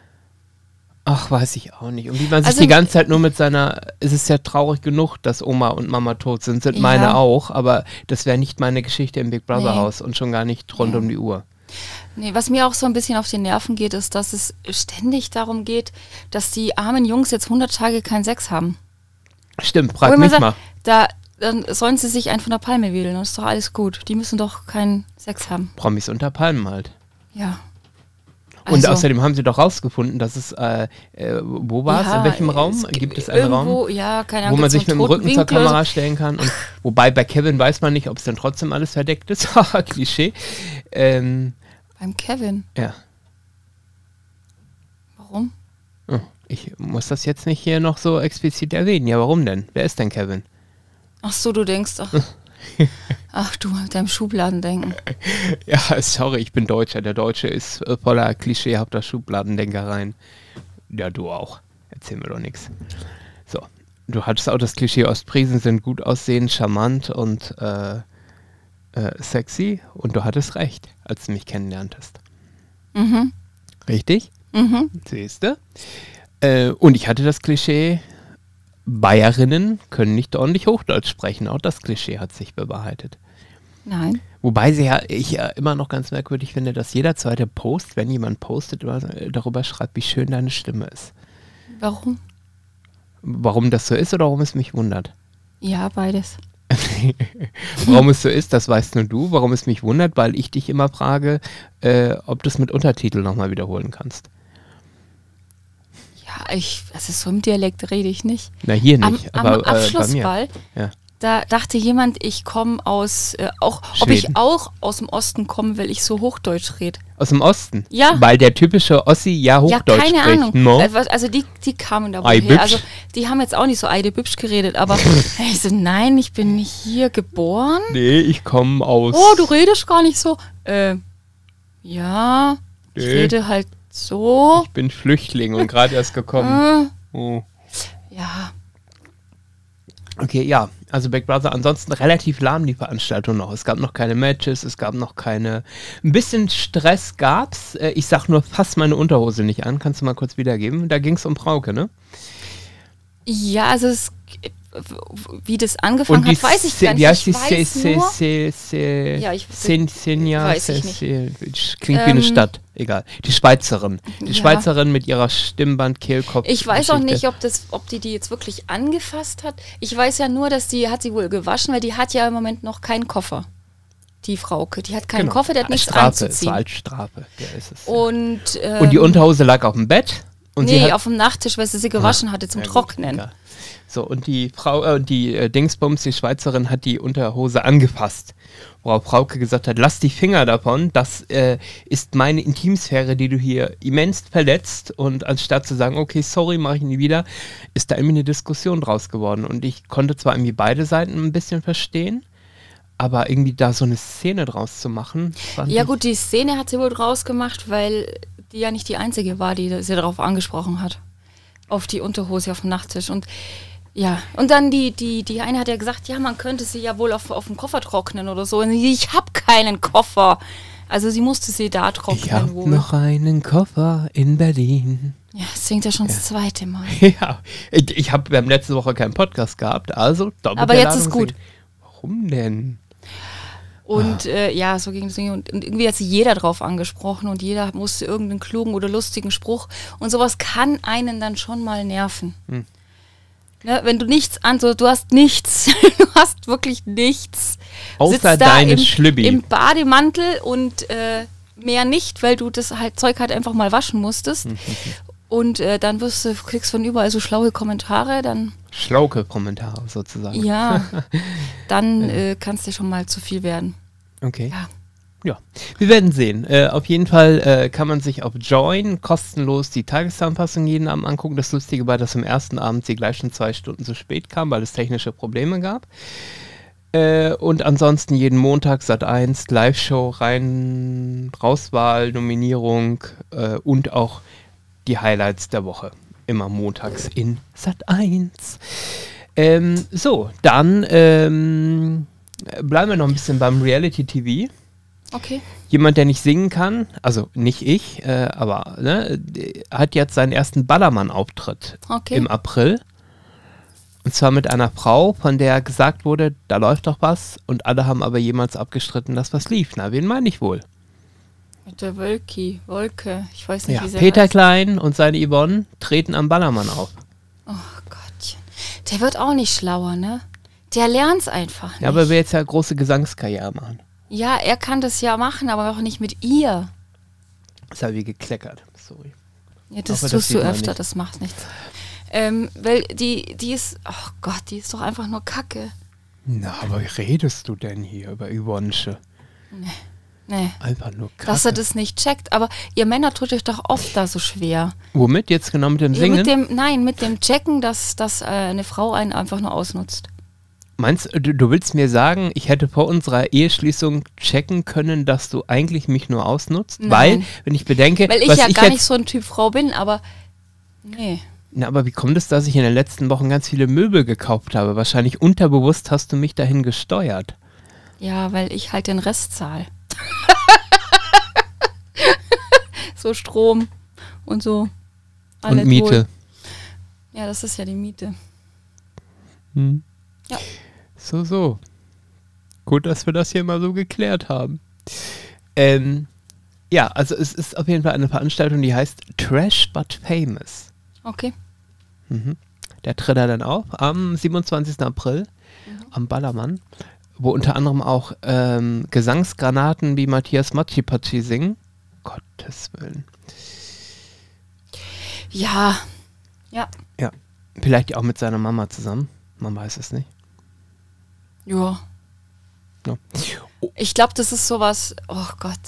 Speaker 1: Ach, weiß ich auch nicht. Und wie man sich die ganze Zeit nur mit seiner... Es ist ja traurig genug, dass Oma und Mama tot sind meine auch, aber das wäre nicht meine Geschichte im Big Brother Haus und schon gar nicht rund um die Uhr.
Speaker 2: Nee, was mir auch so ein bisschen auf die Nerven geht, ist, dass es ständig darum geht, dass die armen Jungs jetzt 100 Tage keinen Sex haben.
Speaker 1: Stimmt, frag mich mal.
Speaker 2: Dann sollen sie sich einen von der Palme wedeln, dann ist doch alles gut. Die müssen doch keinen Sex haben.
Speaker 1: Promis unter Palmen halt.
Speaker 2: Ja.
Speaker 1: Und außerdem haben sie doch rausgefunden, dass es, wo war es, in welchem Raum? Gibt es einen Raum?
Speaker 2: Ja, keine Ahnung,
Speaker 1: wo man sich mit dem Rücken zur Kamera stellen kann. Und wobei bei Kevin weiß man nicht, ob es dann trotzdem alles verdeckt ist. Haha, Klischee.
Speaker 2: Beim Kevin?
Speaker 1: Ja.
Speaker 2: Warum?
Speaker 1: Oh, ich muss das jetzt nicht hier noch so explizit erwähnen. Ja, warum denn? Wer ist denn Kevin?
Speaker 2: Ach so, du denkst, ach du, mit deinem Schubladendenken.
Speaker 1: Ja, sorry, ich bin Deutscher. Der Deutsche ist voller klischeehafter Schubladendenkereien. Ja, du auch. Erzähl mir doch nichts. So, du hattest auch das Klischee, Ostfriesen sind gut aussehend, charmant und sexy. Und du hattest recht, als du mich kennenlerntest.
Speaker 2: Mhm.
Speaker 1: Richtig?
Speaker 2: Mhm.
Speaker 1: Siehste? Und ich hatte das Klischee, Bayerinnen können nicht ordentlich Hochdeutsch sprechen. Auch das Klischee hat sich bewahrheitet.
Speaker 2: Nein.
Speaker 1: Wobei ich immer noch ganz merkwürdig finde, dass jeder zweite Post, wenn jemand postet, darüber schreibt, wie schön deine Stimme ist.
Speaker 2: Warum?
Speaker 1: Warum das so ist oder warum es mich wundert?
Speaker 2: Ja, beides.
Speaker 1: Warum es so ist, das weißt nur du. Warum es mich wundert, weil ich dich immer frage, ob du es mit Untertitel nochmal wiederholen kannst.
Speaker 2: Ja, also so im Dialekt rede ich nicht.
Speaker 1: Na, hier nicht.
Speaker 2: Am Abschlussball, da dachte jemand, ich komme aus, ob ich auch aus dem Osten komme, weil ich so Hochdeutsch rede.
Speaker 1: Aus dem Osten?
Speaker 2: Ja.
Speaker 1: Weil der typische Ossi Hochdeutsch
Speaker 2: keine
Speaker 1: spricht.
Speaker 2: Ahnung.
Speaker 1: No?
Speaker 2: Also die kamen da wohl her. Also die haben jetzt auch nicht so eidebübsch geredet, aber ich so, nein, ich bin nicht hier geboren.
Speaker 1: Nee, ich komme aus...
Speaker 2: Oh, du redest gar nicht so. Ja, ich rede halt so.
Speaker 1: Ich bin Flüchtling und gerade erst gekommen. Oh.
Speaker 2: Ja.
Speaker 1: Okay, ja, also Big Brother, ansonsten relativ lahm die Veranstaltung noch. Es gab noch keine Matches, es gab noch keine... Ein bisschen Stress gab's. Ich sag nur, fass meine Unterhose nicht an. Kannst du mal kurz wiedergeben? Da ging's um Frauke, ne?
Speaker 2: Ja, also wie das angefangen hat, weiß ich gar nicht.
Speaker 1: Wie heißt
Speaker 2: ich
Speaker 1: weiß nicht. Klingt wie eine Stadt. Egal. Die Schweizerin. Die Schweizerin mit ihrer Stimmband, Kehlkopf.
Speaker 2: Ich weiß auch nicht, ob die jetzt wirklich angefasst hat. Ich weiß ja nur, dass hat sie wohl gewaschen, weil die hat ja im Moment noch keinen Koffer. Die Frauke. Die hat keinen Koffer, der hat nichts anzuziehen.
Speaker 1: Es war als Strafe. Ja, ist es.
Speaker 2: Und
Speaker 1: die Unterhose lag auf dem Bett. Und
Speaker 2: auf dem Nachttisch, weil sie gewaschen hatte zum Trocknen.
Speaker 1: Gut, so, und die Frau, die Dingsbums, die Schweizerin, hat die Unterhose angefasst. Worauf Frauke gesagt hat, lass die Finger davon, das ist meine Intimsphäre, die du hier immens verletzt. Und anstatt zu sagen, okay, sorry, mache ich nie wieder, ist da irgendwie eine Diskussion draus geworden. Und ich konnte zwar irgendwie beide Seiten ein bisschen verstehen, aber irgendwie da so eine Szene draus zu machen.
Speaker 2: Ja gut, die Szene hat sie wohl draus gemacht, weil die ja nicht die Einzige war, die sie darauf angesprochen hat. Auf die Unterhose auf dem Nachttisch. Und ja, und dann die eine hat ja gesagt, ja, man könnte sie ja wohl auf dem Koffer trocknen oder so. Und ich habe keinen Koffer. Also sie musste sie da trocknen.
Speaker 1: Ich habe noch einen Koffer in Berlin.
Speaker 2: Ja, das singt ja schon das zweite Mal.
Speaker 1: Ja, wir haben letzte Woche keinen Podcast gehabt, also doppelt.
Speaker 2: Aber jetzt ist gut.
Speaker 1: Warum denn?
Speaker 2: Und so ging es. Und irgendwie hat sich jeder drauf angesprochen und jeder musste irgendeinen klugen oder lustigen Spruch. Und sowas kann einen dann schon mal nerven. Ne, wenn du du hast nichts, du hast wirklich nichts.
Speaker 1: Außer deines Schlübbi.
Speaker 2: Im Bademantel und mehr nicht, weil du das Zeug halt einfach mal waschen musstest. Und dann kriegst du von überall so schlaue Kommentare, dann...
Speaker 1: Schlauke Kommentare sozusagen.
Speaker 2: Ja, dann kann es dir schon mal zu viel werden.
Speaker 1: Okay. Ja, wir werden sehen. Auf jeden Fall kann man sich auf Join kostenlos die Tageszusammenfassung jeden Abend angucken. Das Lustige war, dass am ersten Abend sie gleich schon 2 Stunden zu spät kam, weil es technische Probleme gab. Und ansonsten jeden Montag Sat.1 Live-Show, Rauswahl, Nominierung und auch die Highlights der Woche. Immer montags in Sat.1. Dann bleiben wir noch ein bisschen beim Reality-TV.
Speaker 2: Okay.
Speaker 1: Jemand, der nicht singen kann, also nicht ich, aber hat jetzt seinen ersten Ballermann-Auftritt im April. Und zwar mit einer Frau, von der gesagt wurde, da läuft doch was. Und alle haben aber jemals abgestritten, dass was lief. Na, wen meine ich wohl?
Speaker 2: Mit der Wolke, ich weiß nicht, wie sie
Speaker 1: Peter
Speaker 2: heißt.
Speaker 1: Klein und seine Yvonne treten am Ballermann auf.
Speaker 2: Oh Gottchen. Der wird auch nicht schlauer, ne? Der lernt's einfach nicht.
Speaker 1: Ja, aber er will jetzt ja große Gesangskarriere machen.
Speaker 2: Ja, er kann das ja machen, aber auch nicht mit ihr.
Speaker 1: Das habe ich gekleckert, sorry.
Speaker 2: Ja, das tust du öfter, das macht nichts. Weil die ist, oh Gott, die ist doch einfach nur Kacke.
Speaker 1: Na, aber wie redest du denn hier über Yvonne?
Speaker 2: Nee.
Speaker 1: Einfach nur Kacke.
Speaker 2: Dass er das nicht checkt. Aber ihr Männer tut euch doch oft da so schwer.
Speaker 1: Womit? Jetzt genau mit dem Singen?
Speaker 2: Mit dem Checken, dass eine Frau einen einfach nur ausnutzt.
Speaker 1: Meinst du, willst mir sagen, ich hätte vor unserer Eheschließung checken können, dass du eigentlich mich nur ausnutzt?
Speaker 2: Nein.
Speaker 1: Weil, wenn ich bedenke...
Speaker 2: Weil ich ja gar nicht so ein Typ Frau bin, aber nee.
Speaker 1: Na, aber wie kommt es, dass ich in den letzten Wochen ganz viele Möbel gekauft habe? Wahrscheinlich unterbewusst hast du mich dahin gesteuert.
Speaker 2: Ja, weil ich halt den Rest zahle. So Strom und so.
Speaker 1: Und Miete.
Speaker 2: Wohl. Ja, das ist ja die Miete. Ja.
Speaker 1: So. Gut, dass wir das hier mal so geklärt haben. Ja, also es ist auf jeden Fall eine Veranstaltung, die heißt Trash But Famous.
Speaker 2: Okay.
Speaker 1: Der tritt er dann auf am 27. April am Ballermann, wo unter anderem auch Gesangsgranaten wie Matthias Matschi singen. Gottes Willen.
Speaker 2: Ja.
Speaker 1: Vielleicht auch mit seiner Mama zusammen. Man weiß es nicht.
Speaker 2: Ja. Ich glaube, das ist sowas, oh Gott,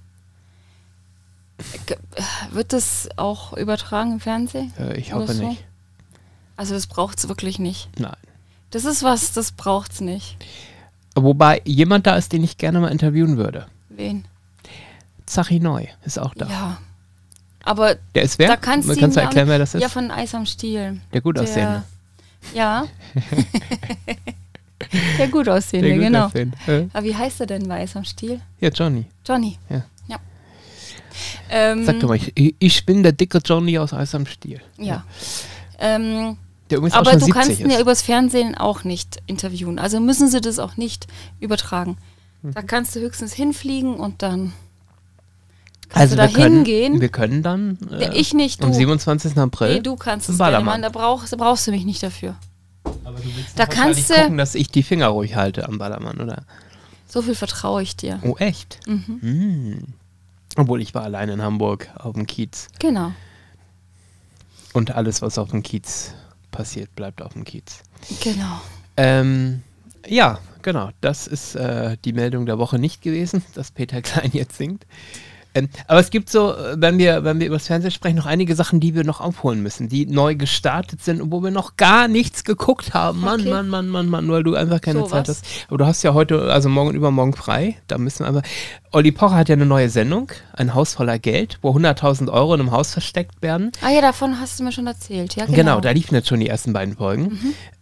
Speaker 2: wird das auch übertragen im Fernsehen?
Speaker 1: Ich hoffe
Speaker 2: so?
Speaker 1: nicht.
Speaker 2: Also das braucht es wirklich nicht.
Speaker 1: Nein.
Speaker 2: Das ist was, das braucht es nicht.
Speaker 1: Wobei jemand da ist, den ich gerne mal interviewen würde.
Speaker 2: Wen?
Speaker 1: Zachi Neu ist auch da.
Speaker 2: Ja. Aber
Speaker 1: der ist wer?
Speaker 2: Da kannst du
Speaker 1: erklären, wer das ist?
Speaker 2: Ja, von Eis am Stiel.
Speaker 1: Der gut aussehende.
Speaker 2: Ja. Der gut aussehende, genau. Aber wie heißt er denn bei Eis am Stiel?
Speaker 1: Ja, Johnny.
Speaker 2: Johnny.
Speaker 1: Ja.
Speaker 2: Ja.
Speaker 1: Sag doch mal, ich bin der dicke Johnny aus Eis am Stiel.
Speaker 2: Ja.
Speaker 1: Der übrigens auch
Speaker 2: Aber
Speaker 1: schon
Speaker 2: du
Speaker 1: 70
Speaker 2: kannst ihn
Speaker 1: ist.
Speaker 2: ja übers Fernsehen auch nicht interviewen. Also müssen sie das auch nicht übertragen. Da kannst du höchstens hinfliegen und dann kannst du da hingehen.
Speaker 1: Wir können dann
Speaker 2: Ja, ich nicht,
Speaker 1: am
Speaker 2: du.
Speaker 1: 27. April
Speaker 2: Nee, du kannst
Speaker 1: zum
Speaker 2: es gerne
Speaker 1: Ballermann.
Speaker 2: machen. Da brauchst du mich nicht dafür.
Speaker 1: Aber du willst
Speaker 2: Da
Speaker 1: doch wahrscheinlich
Speaker 2: kannst du-
Speaker 1: gucken, dass ich die Finger ruhig halte am Ballermann, oder?
Speaker 2: So viel vertraue ich dir.
Speaker 1: Oh, echt? Obwohl, ich war allein in Hamburg auf dem Kiez.
Speaker 2: Genau.
Speaker 1: Und alles, was auf dem Kiez passiert, bleibt auf dem Kiez.
Speaker 2: Genau.
Speaker 1: Ja, genau. Das ist die Meldung der Woche nicht gewesen, dass Peter Klein jetzt singt. Aber es gibt so, wenn wir über das Fernsehen sprechen, noch einige Sachen, die wir noch aufholen müssen, die neu gestartet sind und wo wir noch gar nichts geguckt haben. Mann,
Speaker 2: Okay.
Speaker 1: Mann, weil du einfach keine
Speaker 2: So
Speaker 1: Zeit
Speaker 2: was.
Speaker 1: hast. Aber du hast ja heute, also morgen und übermorgen frei. Da müssen wir einfach. Olli Pocher hat ja eine neue Sendung, ein Haus voller Geld, wo 100.000 Euro in einem Haus versteckt werden.
Speaker 2: Ah ja, davon hast du mir schon erzählt. Ja,
Speaker 1: Genau, da liefen jetzt schon die ersten beiden Folgen.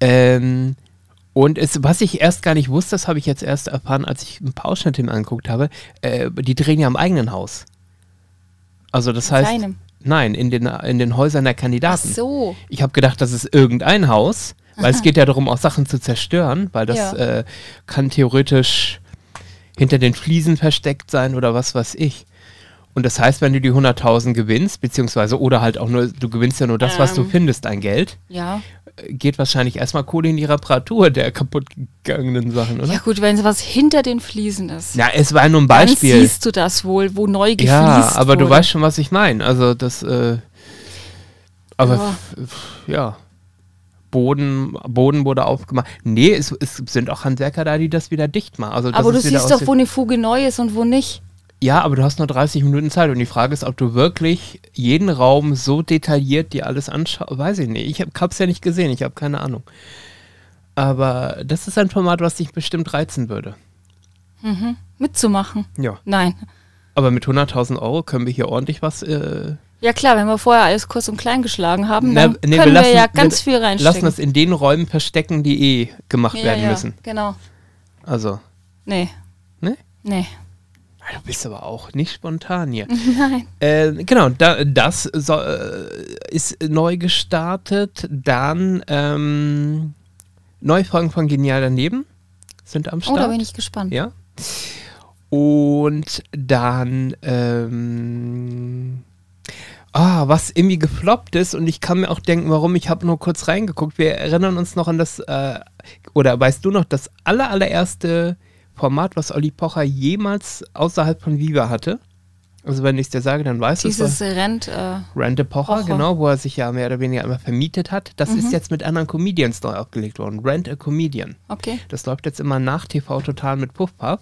Speaker 1: Und was ich erst gar nicht wusste, das habe ich jetzt erst erfahren, als ich ein paar Ausschnitte mir angeguckt habe, die drehen ja am eigenen Haus. Also das heißt,
Speaker 2: Seinem.
Speaker 1: nein, in den Häusern der
Speaker 2: Ach
Speaker 1: Kandidaten.
Speaker 2: so.
Speaker 1: Ich habe gedacht, das ist irgendein Haus, weil es geht ja darum, auch Sachen zu zerstören, weil das
Speaker 2: Ja.
Speaker 1: kann theoretisch hinter den Fliesen versteckt sein oder was weiß ich. Und das heißt, wenn du die 100.000 gewinnst, beziehungsweise oder halt auch nur, du gewinnst ja nur das, was du findest, ein Geld,
Speaker 2: Ja.
Speaker 1: geht wahrscheinlich erstmal Kohle in die Reparatur der kaputt gegangenen Sachen, oder?
Speaker 2: Ja gut, wenn was hinter den Fliesen ist,
Speaker 1: Ja, es war nur ein
Speaker 2: dann
Speaker 1: Beispiel.
Speaker 2: siehst du das wohl, wo neu gefliest
Speaker 1: Ja, aber
Speaker 2: wurde.
Speaker 1: du weißt schon, was ich meine. Also das, aber
Speaker 2: Ja.
Speaker 1: ja. Boden wurde aufgemacht. Nee, es sind auch Handwerker da, die das wieder dicht machen. Also das
Speaker 2: Aber du
Speaker 1: ist wieder
Speaker 2: siehst
Speaker 1: aus
Speaker 2: doch, wo eine Fuge neu ist und wo nicht.
Speaker 1: Ja, aber du hast nur 30 Minuten Zeit und die Frage ist, ob du wirklich jeden Raum so detailliert dir alles anschaust. Weiß ich nicht. Ich hab's ja nicht gesehen, ich habe keine Ahnung. Aber das ist ein Format, was dich bestimmt reizen würde.
Speaker 2: Mitzumachen.
Speaker 1: Ja.
Speaker 2: Nein.
Speaker 1: Aber mit 100.000 Euro können wir hier ordentlich was.
Speaker 2: Ja klar, wenn wir vorher alles kurz und klein geschlagen haben,
Speaker 1: Na,
Speaker 2: dann
Speaker 1: nee,
Speaker 2: können wir ja
Speaker 1: wir
Speaker 2: ganz viel
Speaker 1: lassen
Speaker 2: reinstecken.
Speaker 1: das in den Räumen verstecken, die gemacht werden müssen.
Speaker 2: Genau.
Speaker 1: Also,
Speaker 2: Nee.
Speaker 1: ne?
Speaker 2: Nee.
Speaker 1: Du bist aber auch nicht spontan hier.
Speaker 2: Nein.
Speaker 1: Genau, das ist neu gestartet. Dann neue Folgen von Genial daneben sind am Start.
Speaker 2: Oh, da bin ich gespannt.
Speaker 1: Ja. Und dann was irgendwie gefloppt ist und ich kann mir auch denken, warum, ich habe nur kurz reingeguckt. Wir erinnern uns noch an das, oder weißt du noch, das allererste Format, was Olli Pocher jemals außerhalb von Viva hatte? Also wenn ich es dir sage, dann weißt du es.
Speaker 2: Dieses Rent,
Speaker 1: Rente Pocher,
Speaker 2: Pocher.
Speaker 1: genau, wo er sich ja mehr oder weniger immer vermietet hat. Das ist jetzt mit anderen Comedians neu aufgelegt worden. Rent a Comedian.
Speaker 2: okay.
Speaker 1: Das läuft jetzt immer nach TV Total mit Puff Puff.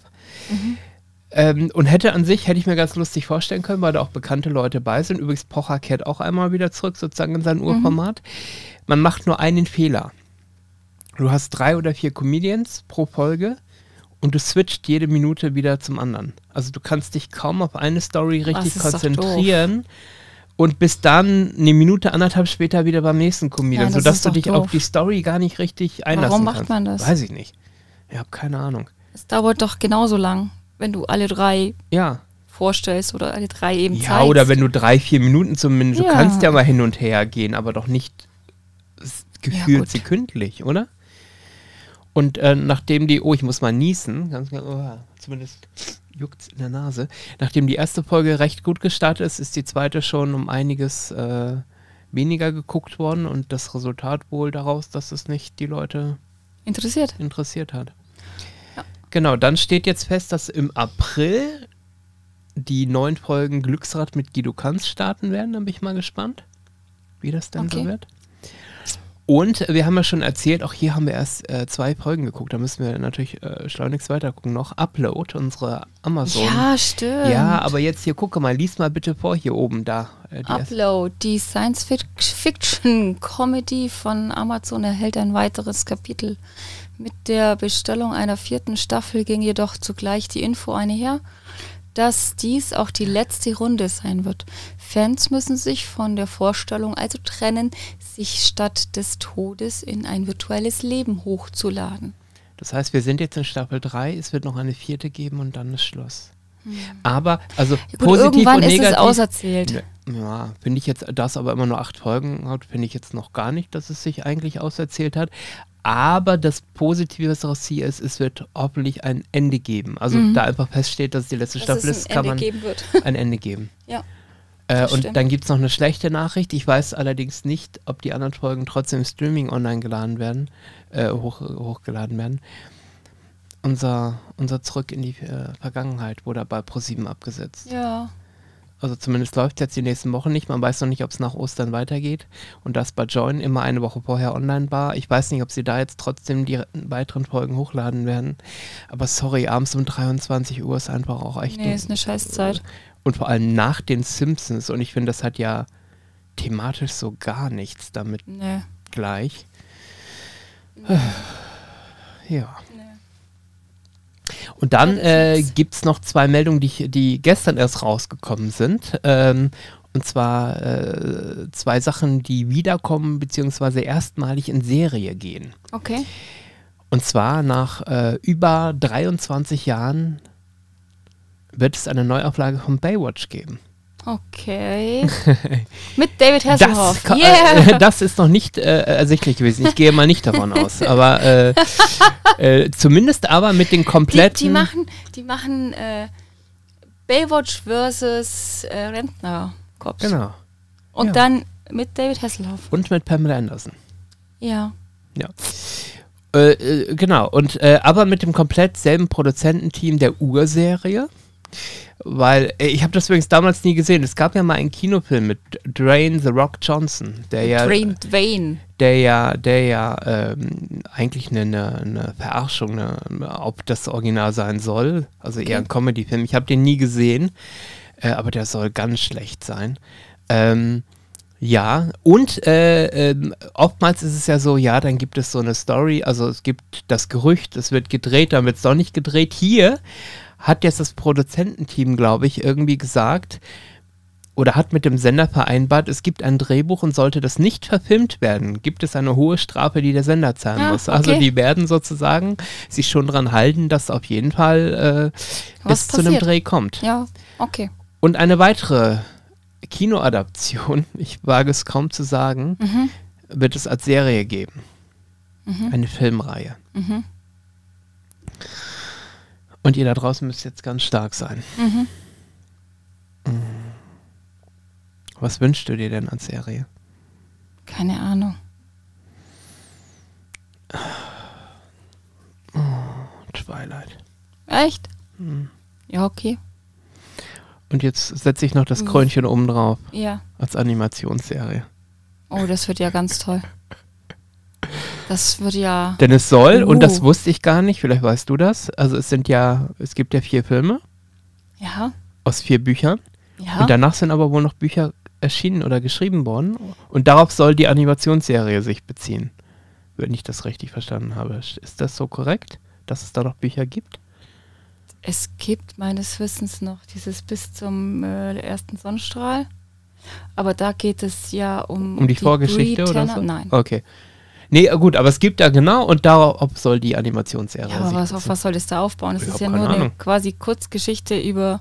Speaker 1: Und hätte ich mir ganz lustig vorstellen können, weil da auch bekannte Leute bei sind. Übrigens, Pocher kehrt auch einmal wieder zurück, sozusagen in sein Urformat. Man macht nur einen Fehler. Du hast 3 oder 4 Comedians pro Folge und du switcht jede Minute wieder zum anderen. Also du kannst dich kaum auf eine Story richtig
Speaker 2: ist doch
Speaker 1: konzentrieren und bist dann eine Minute, 1,5 später wieder beim nächsten Comedian,
Speaker 2: Ja, das
Speaker 1: sodass
Speaker 2: ist
Speaker 1: du
Speaker 2: doch
Speaker 1: dich
Speaker 2: doof.
Speaker 1: auf die Story gar nicht richtig einlassen
Speaker 2: Warum macht
Speaker 1: kannst.
Speaker 2: man das?
Speaker 1: Weiß ich nicht. Ich habe keine Ahnung.
Speaker 2: Es dauert doch genauso lang, wenn du alle 3
Speaker 1: Ja.
Speaker 2: vorstellst oder alle 3 eben
Speaker 1: Ja,
Speaker 2: zeigst.
Speaker 1: oder wenn du 3, 4 Minuten zumindest, du
Speaker 2: Ja.
Speaker 1: kannst ja mal hin und her gehen, aber doch nicht gefühlt
Speaker 2: gut.
Speaker 1: sekündlich, oder? Und nachdem ich muss mal niesen, ganz genau, zumindest juckt's in der Nase. Nachdem die erste Folge recht gut gestartet ist, ist die zweite schon um einiges weniger geguckt worden und das Resultat wohl daraus, dass es nicht die Leute interessiert hat.
Speaker 2: Ja.
Speaker 1: Genau, dann steht jetzt fest, dass im April die 9 Folgen Glücksrad mit Guido Kanz starten werden. Da bin ich mal gespannt, wie das denn so
Speaker 2: Okay.
Speaker 1: wird. Und wir haben ja schon erzählt, auch hier haben wir erst 2 Folgen geguckt. Da müssen wir natürlich schleunigst weiter gucken. Noch Upload, unsere Amazon.
Speaker 2: Ja, stimmt.
Speaker 1: Ja, aber jetzt hier, gucke mal, lies mal bitte vor hier oben da. Die erste.
Speaker 2: Upload, die Science-Fiction-Comedy von Amazon erhält ein weiteres Kapitel. Mit der Bestellung einer 4. Staffel ging jedoch zugleich die Info einher, dass dies auch die letzte Runde sein wird. Fans müssen sich von der Vorstellung also trennen, sich statt des Todes in ein virtuelles Leben hochzuladen.
Speaker 1: Das heißt, wir sind jetzt in Staffel 3, es wird noch eine 4. geben und dann ist Schluss. Aber, also
Speaker 2: Gut,
Speaker 1: positiv
Speaker 2: irgendwann
Speaker 1: und
Speaker 2: ist
Speaker 1: negativ.
Speaker 2: es auserzählt.
Speaker 1: Ja, finde ich jetzt, da es aber immer nur 8 Folgen hat, finde ich jetzt noch gar nicht, dass es sich eigentlich auserzählt hat. Aber das Positive, was daraus ziehe, ist, es wird hoffentlich ein Ende geben. Also da einfach feststeht, dass es die letzte Staffel ist, kann man ein Ende geben.
Speaker 2: Ja.
Speaker 1: Und
Speaker 2: stimmt.
Speaker 1: dann gibt es noch eine schlechte Nachricht. Ich weiß allerdings nicht, ob die anderen Folgen trotzdem im Streaming online geladen werden, hochgeladen werden. Unser Zurück in die Vergangenheit wurde bei ProSieben abgesetzt.
Speaker 2: Ja.
Speaker 1: Also zumindest läuft es jetzt die nächsten Wochen nicht. Man weiß noch nicht, ob es nach Ostern weitergeht. Und das bei Join immer eine Woche vorher online war. Ich weiß nicht, ob sie da jetzt trotzdem die weiteren Folgen hochladen werden. Aber sorry, abends um 23 Uhr ist einfach auch echt...
Speaker 2: Nee, ist eine Scheißzeit.
Speaker 1: Und vor allem nach den Simpsons. Und ich finde, das hat ja thematisch so gar nichts damit gleich. Ja. Und dann gibt es noch 2 Meldungen, die gestern erst rausgekommen sind. Und zwar 2 Sachen, die wiederkommen, beziehungsweise erstmalig in Serie gehen.
Speaker 2: Okay.
Speaker 1: Und zwar nach über 23 Jahren wird es eine Neuauflage von Baywatch geben.
Speaker 2: Okay. Mit David Hasselhoff.
Speaker 1: Das ist noch nicht ersichtlich gewesen. Ich gehe mal nicht davon aus. Aber zumindest aber mit den kompletten...
Speaker 2: Die machen Baywatch versus Rentner-Cops.
Speaker 1: Genau.
Speaker 2: Und dann mit David Hasselhoff.
Speaker 1: Und mit Pamela Anderson.
Speaker 2: Ja.
Speaker 1: Ja. Genau. Und aber mit dem komplett selben Produzententeam der Urserie. Weil, ich habe das übrigens damals nie gesehen. Es gab ja mal einen Kinofilm mit Dwayne The Rock Johnson, der ja eigentlich eine Verarschung, ob das Original sein soll, also eher ein Comedy-Film. Ich habe den nie gesehen, aber der soll ganz schlecht sein. Ja, und oftmals ist es ja so, ja, dann gibt es so eine Story, also es gibt das Gerücht, es wird gedreht, dann wird es doch nicht gedreht. Hier hat jetzt das Produzententeam, glaube ich, irgendwie gesagt oder hat mit dem Sender vereinbart, es gibt ein Drehbuch und sollte das nicht verfilmt werden, gibt es eine hohe Strafe, die der Sender zahlen muss. Okay. Also die werden sozusagen sich schon dran halten, dass auf jeden Fall bis zu einem Dreh kommt.
Speaker 2: Ja, okay.
Speaker 1: Und eine weitere Kinoadaption, ich wage es kaum zu sagen, wird es als Serie geben. Eine Filmreihe. Und ihr da draußen müsst jetzt ganz stark sein. Was wünschst du dir denn als Serie?
Speaker 2: Keine Ahnung.
Speaker 1: Twilight.
Speaker 2: Echt? Ja, okay.
Speaker 1: Und jetzt setze ich noch das Krönchen oben drauf.
Speaker 2: Ja.
Speaker 1: Als Animationsserie.
Speaker 2: Oh, das wird ja ganz toll. Das wird ja...
Speaker 1: Denn es soll, und das wusste ich gar nicht, vielleicht weißt du das, also es gibt ja 4 Filme.
Speaker 2: Ja.
Speaker 1: Aus 4 Büchern.
Speaker 2: Ja.
Speaker 1: Und danach sind aber wohl noch Bücher erschienen oder geschrieben worden. Und darauf soll die Animationsserie sich beziehen. Wenn ich das richtig verstanden habe. Ist das so korrekt, dass es da noch Bücher gibt?
Speaker 2: Es gibt meines Wissens noch dieses bis zum ersten Sonnenstrahl. Aber da geht es ja um
Speaker 1: die Vorgeschichte oder so?
Speaker 2: Nein.
Speaker 1: Okay. Nee, gut, aber es gibt ja genau und darauf soll die Animationsserie
Speaker 2: ja, aber auf was soll das da aufbauen? Das ist ja nur eine quasi Kurzgeschichte über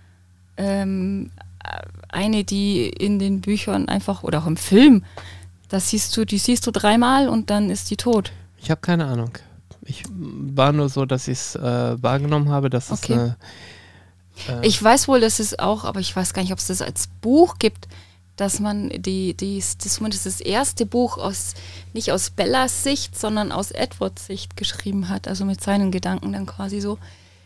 Speaker 2: eine, die in den Büchern einfach, oder auch im Film, die siehst du 3-mal und dann ist die tot.
Speaker 1: Ich habe keine Ahnung. Ich war nur so, dass ich es wahrgenommen habe, dass es eine...
Speaker 2: ich weiß wohl, dass es auch, aber ich weiß gar nicht, ob es das als Buch gibt, dass man zumindest das erste Buch nicht aus Bellas Sicht, sondern aus Edwards Sicht geschrieben hat, also mit seinen Gedanken dann quasi so.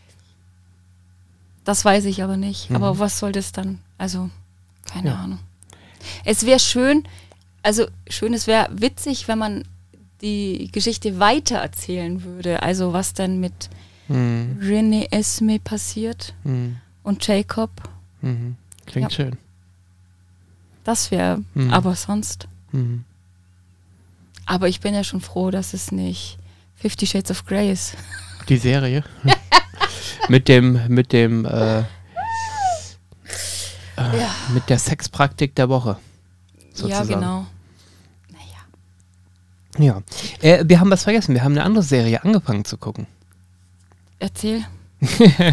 Speaker 2: Das weiß ich aber nicht. Aber was soll das dann? Also, keine Ahnung. Es wäre schön, es wäre witzig, wenn man die Geschichte weiter erzählen würde. Also was dann mit René Esme passiert und Jacob.
Speaker 1: Klingt schön.
Speaker 2: Das wäre, aber sonst. Aber ich bin ja schon froh, dass es nicht 50 Shades of Grey ist.
Speaker 1: Die Serie? mit mit der Sexpraktik der Woche. Sozusagen.
Speaker 2: Ja, genau.
Speaker 1: Ja. Wir haben was vergessen. Wir haben eine andere Serie angefangen zu gucken.
Speaker 2: Erzähl.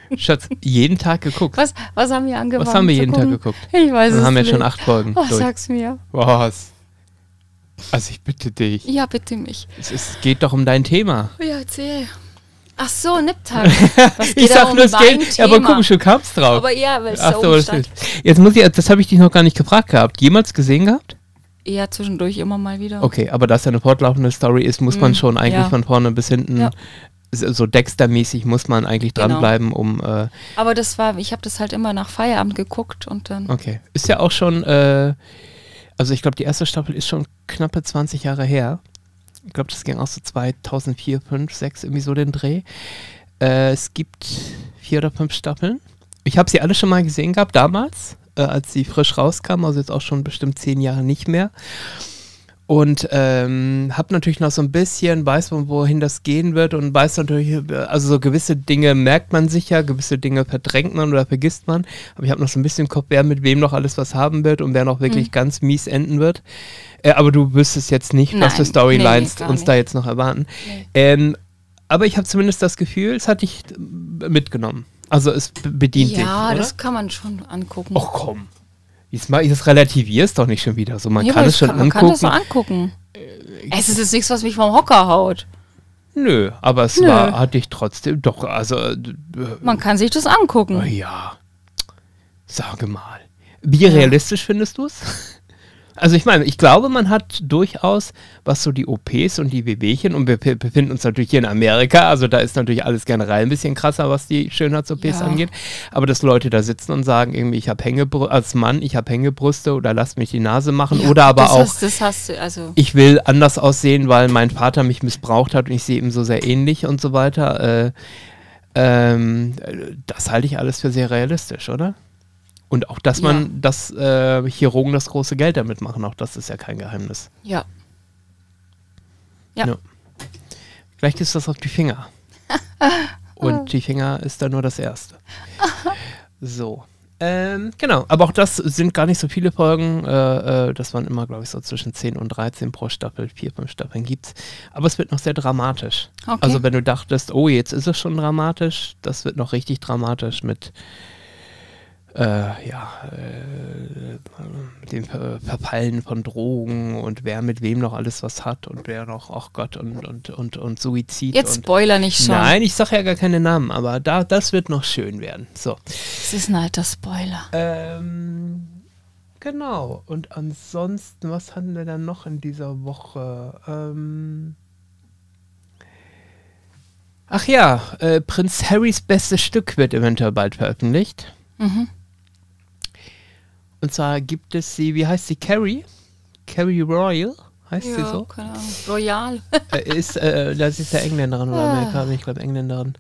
Speaker 1: Schatz, jeden Tag geguckt.
Speaker 2: Was haben wir angefangen?
Speaker 1: Was haben wir jeden
Speaker 2: zu
Speaker 1: Tag
Speaker 2: gucken?
Speaker 1: geguckt?
Speaker 2: Ich weiß es
Speaker 1: Wir haben
Speaker 2: nicht.
Speaker 1: ja schon 8 Folgen
Speaker 2: Oh,
Speaker 1: durch.
Speaker 2: sag's mir.
Speaker 1: Was? Also ich bitte dich.
Speaker 2: Ja, bitte mich.
Speaker 1: Es geht doch um dein Thema.
Speaker 2: Ja, erzähl. Ach so, Niptag. Was
Speaker 1: Ich sag nur, es
Speaker 2: mein
Speaker 1: geht. Ja, aber komisch, du kamst drauf.
Speaker 2: Aber ja, weil es
Speaker 1: Ach
Speaker 2: da
Speaker 1: so,
Speaker 2: oben
Speaker 1: das
Speaker 2: stand.
Speaker 1: ist. Jetzt muss ich, das habe ich dich noch gar nicht gefragt gehabt. Jemals gesehen gehabt?
Speaker 2: Ja, zwischendurch immer mal wieder.
Speaker 1: Okay, aber dass ja eine fortlaufende Story ist, muss man schon eigentlich
Speaker 2: ja.
Speaker 1: von vorne bis hinten,
Speaker 2: Ja.
Speaker 1: so Dexter-mäßig muss man eigentlich
Speaker 2: Genau.
Speaker 1: dranbleiben, um.
Speaker 2: Aber ich habe das halt immer nach Feierabend geguckt und dann.
Speaker 1: Okay. Ist ja auch schon, also ich glaube, die erste Staffel ist schon knappe 20 Jahre her. Ich glaube, das ging auch so 2004, 5, 6, irgendwie so den Dreh. Es gibt 4 oder 5 Staffeln. Ich habe sie alle schon mal gesehen gehabt, damals, als sie frisch rauskamen, also jetzt auch schon bestimmt 10 Jahre nicht mehr. Und habe natürlich noch so ein bisschen, weiß man, wohin das gehen wird und weiß natürlich, also so gewisse Dinge merkt man sich ja, gewisse Dinge verdrängt man oder vergisst man. Aber ich habe noch so ein bisschen im Kopf, wer mit wem noch alles was haben wird und wer noch wirklich ganz mies enden wird. Aber du wüsstest jetzt nicht, was für
Speaker 2: Nein,
Speaker 1: Storylines
Speaker 2: nee, gar
Speaker 1: uns
Speaker 2: nicht.
Speaker 1: da jetzt noch erwarten.
Speaker 2: Nee.
Speaker 1: Aber ich habe zumindest das Gefühl, es hat dich mitgenommen. Also es bedient dich,
Speaker 2: Ja,
Speaker 1: oder?
Speaker 2: das kann man schon angucken.
Speaker 1: Och komm. Das relativierst doch nicht schon wieder so. Man
Speaker 2: Ja,
Speaker 1: kann
Speaker 2: aber
Speaker 1: es schon
Speaker 2: man kann das
Speaker 1: angucken.
Speaker 2: so angucken. Es ist jetzt nichts, was mich vom Hocker haut.
Speaker 1: Nö, aber es
Speaker 2: Nö.
Speaker 1: hat dich trotzdem doch, also
Speaker 2: Man kann sich das angucken.
Speaker 1: ja. Sage mal. Wie realistisch findest du es? Also ich meine, ich glaube, man hat durchaus, was so die OPs und die Wehwehchen, und wir befinden uns natürlich hier in Amerika, also da ist natürlich alles generell ein bisschen krasser, was die Schönheits-OPs
Speaker 2: Ja.
Speaker 1: angeht, aber dass Leute da sitzen und sagen, irgendwie, ich habe als Mann, ich habe Hängebrüste oder lasst mich die Nase machen,
Speaker 2: Ja,
Speaker 1: oder aber
Speaker 2: das
Speaker 1: auch,
Speaker 2: das hast du, also.
Speaker 1: ich will anders aussehen, weil mein Vater mich missbraucht hat und ich sehe ihm so sehr ähnlich und so weiter. Das halte ich alles für sehr realistisch, oder? Und auch, dass dass Chirurgen das große Geld damit machen, auch das ist ja kein Geheimnis.
Speaker 2: Ja. Ja.
Speaker 1: Ja. Vielleicht ist das auf die Finger. Und die Finger ist dann nur das Erste. So. Genau, aber auch das sind gar nicht so viele Folgen. Das waren immer, glaube ich, so zwischen 10 und 13 pro Staffel. 4, 5 Staffeln gibt's. Aber es wird noch sehr dramatisch.
Speaker 2: Okay.
Speaker 1: Also wenn du dachtest, oh, jetzt ist es schon dramatisch, das wird noch richtig dramatisch mit dem Verfallen von Drogen und wer mit wem noch alles was hat und wer noch, ach Gott, und Suizid.
Speaker 2: Jetzt
Speaker 1: und
Speaker 2: Spoiler nicht schon.
Speaker 1: Nein, ich sage ja gar keine Namen, aber das wird noch schön werden. So.
Speaker 2: Das ist ein alter Spoiler.
Speaker 1: Genau. Und ansonsten, was hatten wir dann noch in dieser Woche? Ach ja, Prinz Harrys bestes Stück wird eventuell bald veröffentlicht.
Speaker 2: Mhm.
Speaker 1: Und zwar gibt es sie, wie heißt sie? Carrie? Carrie Royal? Heißt sie so?
Speaker 2: keine Ahnung. Royal.
Speaker 1: Das ist ja Engländerin oder Amerikanerin, ich glaube Engländerin.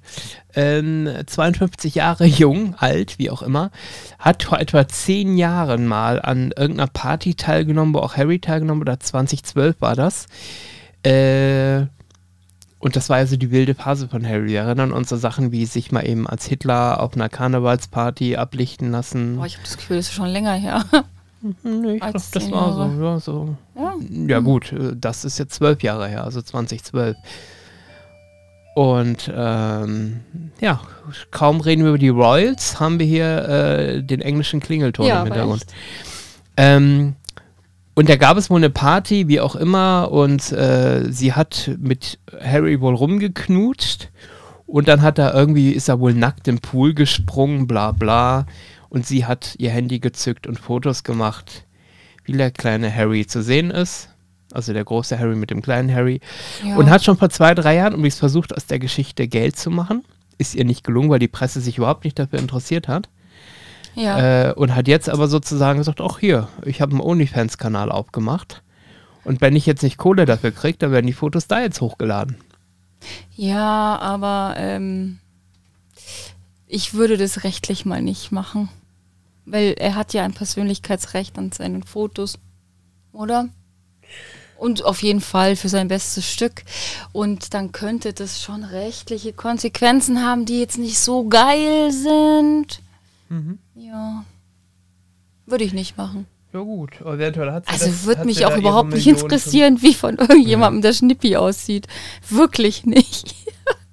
Speaker 1: 52 Jahre jung, alt, wie auch immer, hat vor etwa 10 Jahren mal an irgendeiner Party teilgenommen, wo auch Harry teilgenommen hat, oder 2012 war das. Und das war also die wilde Phase von Harry. Wir erinnern uns an Sachen wie sich mal eben als Hitler auf einer Karnevalsparty ablichten lassen.
Speaker 2: Boah, ich habe das Gefühl, das ist schon länger her.
Speaker 1: Nee, ich
Speaker 2: als
Speaker 1: glaube, das
Speaker 2: 10
Speaker 1: war so.
Speaker 2: Jahre.
Speaker 1: Ja, so.
Speaker 2: Ja.
Speaker 1: Ja gut, das ist jetzt 12 Jahre her, also 2012. Und ja, kaum reden wir über die Royals, haben wir hier den englischen Klingelton
Speaker 2: Ja,
Speaker 1: im Hintergrund.
Speaker 2: echt.
Speaker 1: Und da gab es wohl eine Party, wie auch immer, und sie hat mit Harry wohl rumgeknutscht und dann ist er wohl nackt im Pool gesprungen, bla bla, und sie hat ihr Handy gezückt und Fotos gemacht, wie der kleine Harry zu sehen ist, also der große Harry mit dem kleinen Harry,
Speaker 2: Ja.
Speaker 1: und hat schon vor 2-3 Jahren übrigens versucht, aus der Geschichte Geld zu machen. Ist ihr nicht gelungen, weil die Presse sich überhaupt nicht dafür interessiert hat.
Speaker 2: Ja.
Speaker 1: Und hat jetzt aber sozusagen gesagt, ach hier, ich habe einen OnlyFans-Kanal aufgemacht und wenn ich jetzt nicht Kohle dafür kriege, dann werden die Fotos da jetzt hochgeladen.
Speaker 2: Ja, aber ich würde das rechtlich mal nicht machen. Weil er hat ja ein Persönlichkeitsrecht an seinen Fotos, oder? Und auf jeden Fall für sein bestes Stück. Und dann könnte das schon rechtliche Konsequenzen haben, die jetzt nicht so geil sind. Ja. Würde ich nicht machen.
Speaker 1: Ja gut, eventuell hat sie
Speaker 2: Also würde mich auch überhaupt nicht interessieren, wie von irgendjemandem der Schnippi aussieht. Wirklich nicht.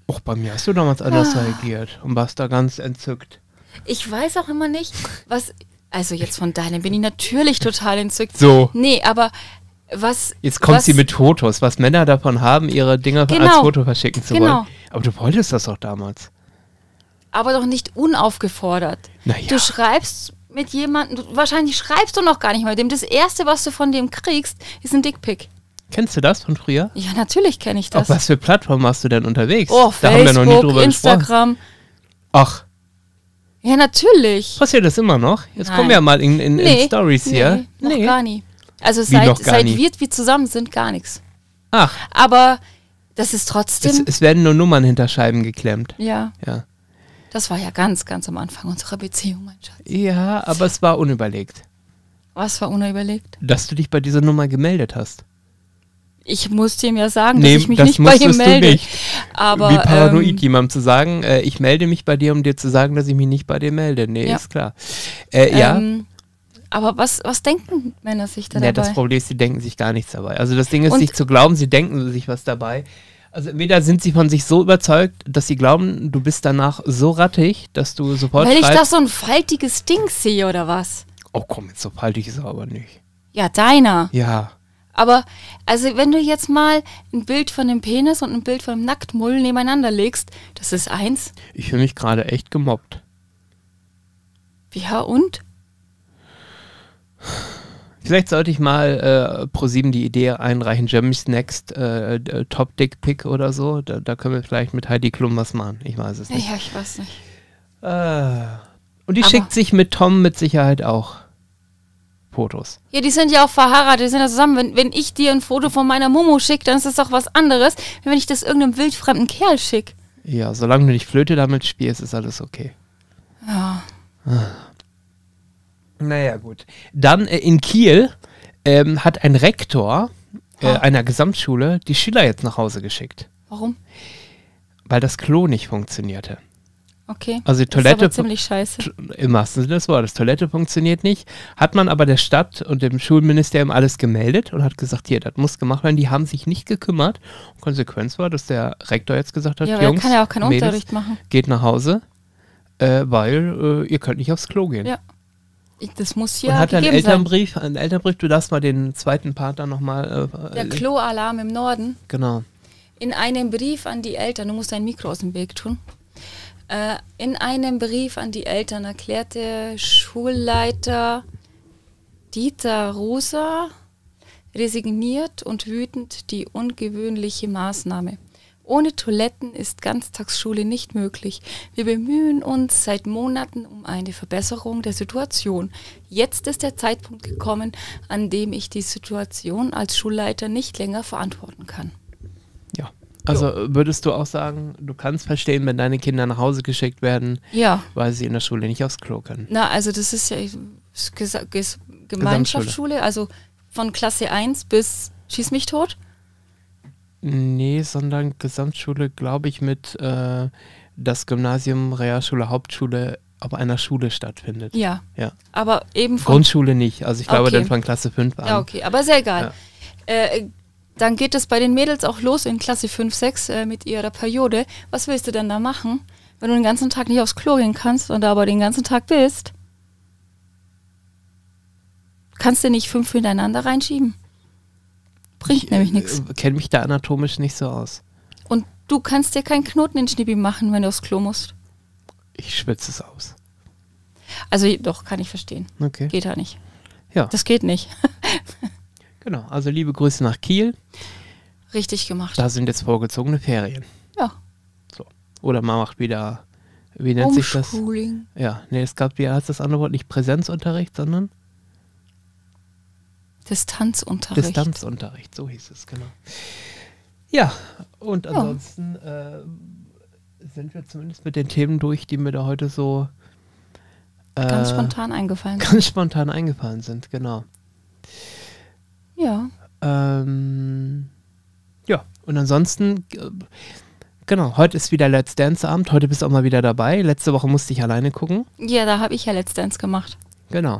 Speaker 1: Och, bei mir hast du damals anders reagiert und warst da ganz entzückt.
Speaker 2: Ich weiß auch immer nicht, was... Also jetzt von deinem bin ich natürlich total entzückt.
Speaker 1: So.
Speaker 2: Nee, aber was...
Speaker 1: Jetzt kommt sie mit Fotos, was Männer davon haben, ihre Dinger als Foto verschicken zu wollen. Aber du wolltest das doch damals.
Speaker 2: Aber doch nicht unaufgefordert.
Speaker 1: Naja.
Speaker 2: Du schreibst mit jemandem, wahrscheinlich schreibst du noch gar nicht mal mit dem. Das Erste, was du von dem kriegst, ist ein Dickpick.
Speaker 1: Kennst du das von früher?
Speaker 2: Ja, natürlich kenne ich das.
Speaker 1: Auf was für Plattformen warst du denn unterwegs?
Speaker 2: Oh,
Speaker 1: da
Speaker 2: Facebook,
Speaker 1: haben wir noch nie drüber
Speaker 2: Instagram.
Speaker 1: gesprochen. Ach.
Speaker 2: Ja, natürlich.
Speaker 1: Passiert das immer noch? Jetzt kommen wir ja mal in Stories hier.
Speaker 2: Nee, noch gar nie. Also
Speaker 1: noch gar nie?
Speaker 2: seit wir zusammen sind, gar nichts.
Speaker 1: Ach.
Speaker 2: Aber das ist trotzdem...
Speaker 1: Es werden nur Nummern hinter Scheiben geklemmt.
Speaker 2: Ja.
Speaker 1: Ja.
Speaker 2: Das war ja ganz, ganz am Anfang unserer Beziehung, mein Schatz.
Speaker 1: Ja, aber es war unüberlegt.
Speaker 2: Was war unüberlegt?
Speaker 1: Dass du dich bei dieser Nummer gemeldet hast.
Speaker 2: Ich musste ihm ja sagen, dass ich mich
Speaker 1: das
Speaker 2: nicht bei ihm melde.
Speaker 1: Du nicht.
Speaker 2: Aber,
Speaker 1: wie paranoid jemandem zu sagen, ich melde mich bei dir, um dir zu sagen, dass ich mich nicht bei dir melde. Nee, ist klar. Ja.
Speaker 2: Aber was denken Männer sich da
Speaker 1: Ja,
Speaker 2: dabei?
Speaker 1: das Problem ist, sie denken sich gar nichts dabei. Also das Ding ist,
Speaker 2: Und
Speaker 1: nicht zu glauben, sie denken sich was dabei. Also entweder sind sie von sich so überzeugt, dass sie glauben, du bist danach so rattig, dass du sofort
Speaker 2: Weil ich da so ein faltiges Ding sehe, oder was?
Speaker 1: Oh komm, jetzt so faltig ist er aber nicht.
Speaker 2: Ja, deiner.
Speaker 1: Ja.
Speaker 2: Aber, also wenn du jetzt mal ein Bild von dem Penis und ein Bild von dem Nacktmull nebeneinander legst, das ist eins.
Speaker 1: Ich fühle mich gerade echt gemobbt.
Speaker 2: Ja, und?
Speaker 1: Vielleicht sollte ich mal ProSieben die Idee einreichen, Jeremy's Next Top Dick Pick oder so. Da können wir vielleicht mit Heidi Klum was machen. Ich weiß es nicht.
Speaker 2: Ja, ich weiß nicht.
Speaker 1: Und die schickt sich mit Tom mit Sicherheit auch Fotos.
Speaker 2: Ja, die sind ja auch verheiratet, die sind ja zusammen. Wenn ich dir ein Foto von meiner Momo schicke, dann ist das doch was anderes, wenn ich das irgendeinem wildfremden Kerl schicke.
Speaker 1: Ja, solange du nicht Flöte damit spielst, ist alles okay.
Speaker 2: Ja.
Speaker 1: Naja, gut. Dann in Kiel hat ein Rektor einer Gesamtschule die Schüler jetzt nach Hause geschickt.
Speaker 2: Warum?
Speaker 1: Weil das Klo nicht funktionierte.
Speaker 2: Okay.
Speaker 1: Also die
Speaker 2: Das ist
Speaker 1: Toilette
Speaker 2: aber ziemlich scheiße.
Speaker 1: Im wahrsten Sinne des Wortes. Toilette funktioniert nicht. Hat man aber der Stadt und dem Schulministerium alles gemeldet und hat gesagt, hier, das muss gemacht werden. Die haben sich nicht gekümmert. Und Konsequenz war, dass der Rektor jetzt gesagt hat,
Speaker 2: Ja, aber
Speaker 1: Jungs,
Speaker 2: er kann ja auch keinen
Speaker 1: Mädels,
Speaker 2: Unterricht machen.
Speaker 1: geht nach Hause, weil ihr könnt nicht aufs Klo gehen.
Speaker 2: Ja. Das muss
Speaker 1: Und
Speaker 2: ja
Speaker 1: hat einen
Speaker 2: gegeben sein.
Speaker 1: Elternbrief, du darfst mal den zweiten Part dann nochmal...
Speaker 2: Der Kloalarm im Norden.
Speaker 1: Genau.
Speaker 2: In einem Brief an die Eltern, du musst dein Mikro aus dem Weg tun. In einem Brief an die Eltern erklärte Schulleiter Dieter Rosa resigniert und wütend die ungewöhnliche Maßnahme. Ohne Toiletten ist Ganztagsschule nicht möglich. Wir bemühen uns seit Monaten um eine Verbesserung der Situation. Jetzt ist der Zeitpunkt gekommen, an dem ich die Situation als Schulleiter nicht länger verantworten kann.
Speaker 1: Ja. Also würdest du auch sagen, du kannst verstehen, wenn deine Kinder nach Hause geschickt werden,
Speaker 2: Ja.
Speaker 1: weil sie in der Schule nicht aufs Klo können?
Speaker 2: Na, also das ist ja Gemeinschaftsschule, also von Klasse 1 bis Schieß mich tot.
Speaker 1: Nee, sondern Gesamtschule, glaube ich, mit das Gymnasium, Realschule, Hauptschule auf einer Schule stattfindet.
Speaker 2: Ja.
Speaker 1: Ja.
Speaker 2: Aber eben von...
Speaker 1: Grundschule nicht. Also ich glaube
Speaker 2: Okay.
Speaker 1: dann von Klasse 5 an.
Speaker 2: Ja, okay, aber ist ja egal. Dann geht es bei den Mädels auch los in Klasse 5, 6 mit ihrer Periode. Was willst du denn da machen, wenn du den ganzen Tag nicht aufs Klo gehen kannst und da aber den ganzen Tag bist? Kannst du nicht 5 hintereinander reinschieben? Bringt nämlich nichts.
Speaker 1: Ich kenne mich da anatomisch nicht so aus.
Speaker 2: Und du kannst dir keinen Knoten in den Schnippi machen, wenn du aufs Klo musst.
Speaker 1: Ich schwitze es aus.
Speaker 2: Also doch, kann ich verstehen.
Speaker 1: Okay.
Speaker 2: Geht halt nicht.
Speaker 1: Ja.
Speaker 2: Das geht nicht.
Speaker 1: Genau, also liebe Grüße nach Kiel.
Speaker 2: Richtig gemacht.
Speaker 1: Da sind jetzt vorgezogene Ferien.
Speaker 2: Ja.
Speaker 1: So. Oder man macht wieder, wie nennt sich das?
Speaker 2: Homeschooling.
Speaker 1: Ja, nee, es gab, wie heißt das andere Wort, nicht Präsenzunterricht, sondern
Speaker 2: Distanzunterricht.
Speaker 1: Distanzunterricht, so hieß es, genau. Ja, und ansonsten sind wir zumindest mit den Themen durch, die mir da heute so
Speaker 2: Ganz spontan eingefallen.
Speaker 1: ganz spontan eingefallen sind, genau.
Speaker 2: Ja.
Speaker 1: Ja, und ansonsten, genau, heute ist wieder Let's Dance Abend, heute bist du auch mal wieder dabei. Letzte Woche musste ich alleine gucken.
Speaker 2: Ja, da habe ich ja Let's Dance gemacht.
Speaker 1: Genau.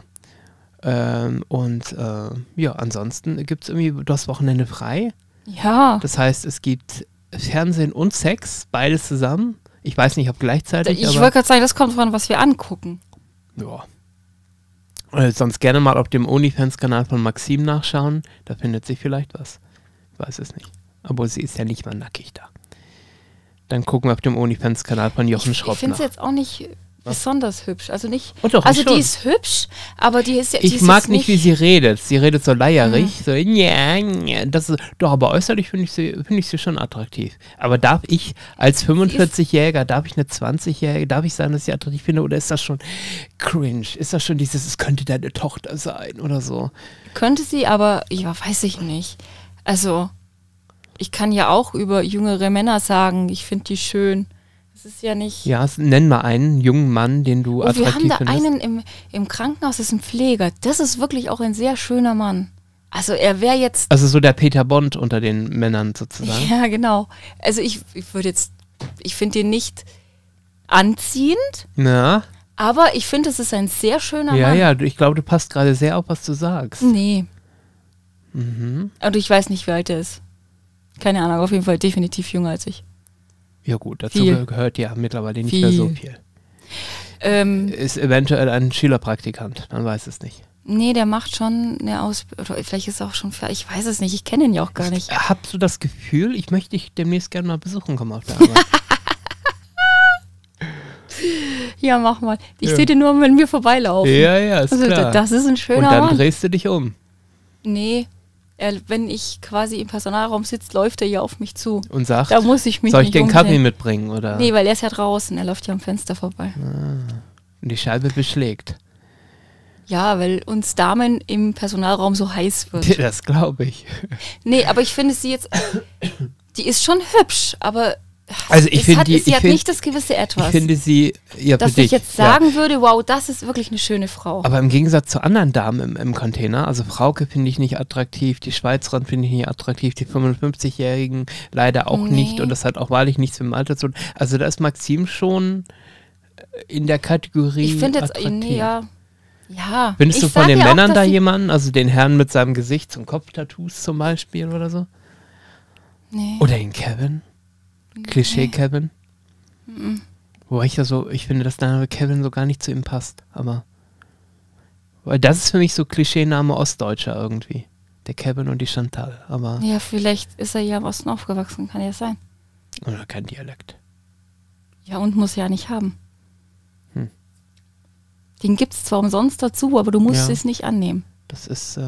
Speaker 1: Ja, ansonsten gibt es irgendwie, du hast Wochenende frei.
Speaker 2: Ja.
Speaker 1: Das heißt, es gibt Fernsehen und Sex, beides zusammen. Ich weiß nicht, ob gleichzeitig,
Speaker 2: Ich wollte gerade sagen, das kommt von, was wir angucken.
Speaker 1: ja. Sonst gerne mal auf dem OnlyFans-Kanal von Maxim nachschauen. Da findet sich vielleicht was. Ich weiß es nicht. Aber sie ist ja nicht mal nackig da. Dann gucken wir auf dem OnlyFans-Kanal von Jochen Schropp
Speaker 2: Ich finde
Speaker 1: nach.
Speaker 2: sie jetzt auch nicht besonders hübsch. Also nicht.
Speaker 1: Oh doch,
Speaker 2: also
Speaker 1: ich schon.
Speaker 2: die ist hübsch, aber die ist ja. Die
Speaker 1: Ich
Speaker 2: ist
Speaker 1: mag
Speaker 2: jetzt
Speaker 1: nicht, wie sie redet. Sie redet so leierig. So, ja. Das ist, doch, aber äußerlich finde ich sie schon attraktiv. Aber darf ich als 45-Jähriger, darf ich eine 20-Jährige, darf ich sagen, dass ich sie attraktiv finde? Oder ist das schon cringe? Ist das schon dieses, es könnte deine Tochter sein oder so?
Speaker 2: Könnte sie, aber ja, weiß ich nicht. Also, ich kann ja auch über jüngere Männer sagen, ich finde die schön. Das ist ja nicht.
Speaker 1: Ja, nenn mal einen jungen Mann, den du
Speaker 2: Und wir
Speaker 1: attraktiv
Speaker 2: haben da
Speaker 1: findest.
Speaker 2: einen im Krankenhaus, das ist ein Pfleger. Das ist wirklich auch ein sehr schöner Mann. Also er wäre jetzt.
Speaker 1: Also so der Peter Bond unter den Männern sozusagen.
Speaker 2: Ja, genau. Also ich würde jetzt, ich finde ihn nicht anziehend,
Speaker 1: Na?
Speaker 2: aber ich finde, es ist ein sehr schöner
Speaker 1: Ja,
Speaker 2: Mann.
Speaker 1: ja, ich glaube, du passt gerade sehr auf, was du sagst.
Speaker 2: Nee.
Speaker 1: Mhm.
Speaker 2: Und ich weiß nicht, wie alt er ist. Keine Ahnung, auf jeden Fall definitiv jünger als ich.
Speaker 1: Ja gut, dazu
Speaker 2: Viel.
Speaker 1: gehört ja mittlerweile nicht mehr so viel. Ist eventuell ein Schülerpraktikant, man weiß es nicht.
Speaker 2: Nee, der macht schon eine Ausbildung. Oder vielleicht ist er auch schon fertig. Ich weiß es nicht. Ich kenne ihn ja auch gar nicht.
Speaker 1: Hast du das Gefühl, ich möchte dich demnächst gerne mal besuchen kommen auf der Arbeit?
Speaker 2: Ja, mach mal. Ich
Speaker 1: Ja.
Speaker 2: sehe den nur, wenn wir vorbeilaufen.
Speaker 1: Ja, ist
Speaker 2: Also,
Speaker 1: klar.
Speaker 2: das ist ein schöner
Speaker 1: Und dann
Speaker 2: Mann.
Speaker 1: drehst du dich um
Speaker 2: Nee, wenn ich quasi im Personalraum sitze, läuft er ja auf mich zu.
Speaker 1: und sagst,
Speaker 2: Da muss ich mich
Speaker 1: soll ich
Speaker 2: nicht
Speaker 1: den Kaffee
Speaker 2: umdrehen.
Speaker 1: mitbringen? Oder?
Speaker 2: Nee, weil er ist ja draußen. Er läuft ja am Fenster vorbei.
Speaker 1: Und die Scheibe beschlägt.
Speaker 2: Ja, weil uns Damen im Personalraum so heiß wird.
Speaker 1: Das glaube ich.
Speaker 2: Nee, aber ich finde sie jetzt, die ist schon hübsch, aber
Speaker 1: Also ich finde
Speaker 2: sie hat nicht das gewisse Etwas.
Speaker 1: Ich finde sie, ja,
Speaker 2: dass
Speaker 1: für
Speaker 2: ich
Speaker 1: dich,
Speaker 2: jetzt sagen würde, wow, das ist wirklich eine schöne Frau.
Speaker 1: Aber im Gegensatz zu anderen Damen im Container, also Frauke finde ich nicht attraktiv, die Schweizerin finde ich nicht attraktiv, die 55-Jährigen leider auch
Speaker 2: Nee.
Speaker 1: nicht und das hat auch wahrlich nichts mit dem Alter zu tun. Also da ist Maxim schon in der Kategorie
Speaker 2: Ich finde jetzt,
Speaker 1: attraktiv.
Speaker 2: nee, ja.
Speaker 1: Findest du
Speaker 2: Ich
Speaker 1: von
Speaker 2: sag
Speaker 1: den
Speaker 2: ja auch,
Speaker 1: Männern
Speaker 2: dass
Speaker 1: da
Speaker 2: sie-
Speaker 1: jemanden, also den Herrn mit seinem Gesicht und Kopftattoos zum Beispiel oder so?
Speaker 2: Nee.
Speaker 1: Oder den Kevin? Klischee-Kevin? Wobei ich finde, dass der Name Kevin so gar nicht zu ihm passt, aber weil das ist für mich so Klischeename Ostdeutscher irgendwie. Der Kevin und die Chantal, aber
Speaker 2: Ja, vielleicht ist er ja im Osten aufgewachsen, kann ja sein.
Speaker 1: oder kein Dialekt.
Speaker 2: Ja, und muss ja nicht haben.
Speaker 1: Hm.
Speaker 2: Den gibt es zwar umsonst dazu, aber du musst
Speaker 1: Ja.
Speaker 2: es nicht annehmen.
Speaker 1: Das ist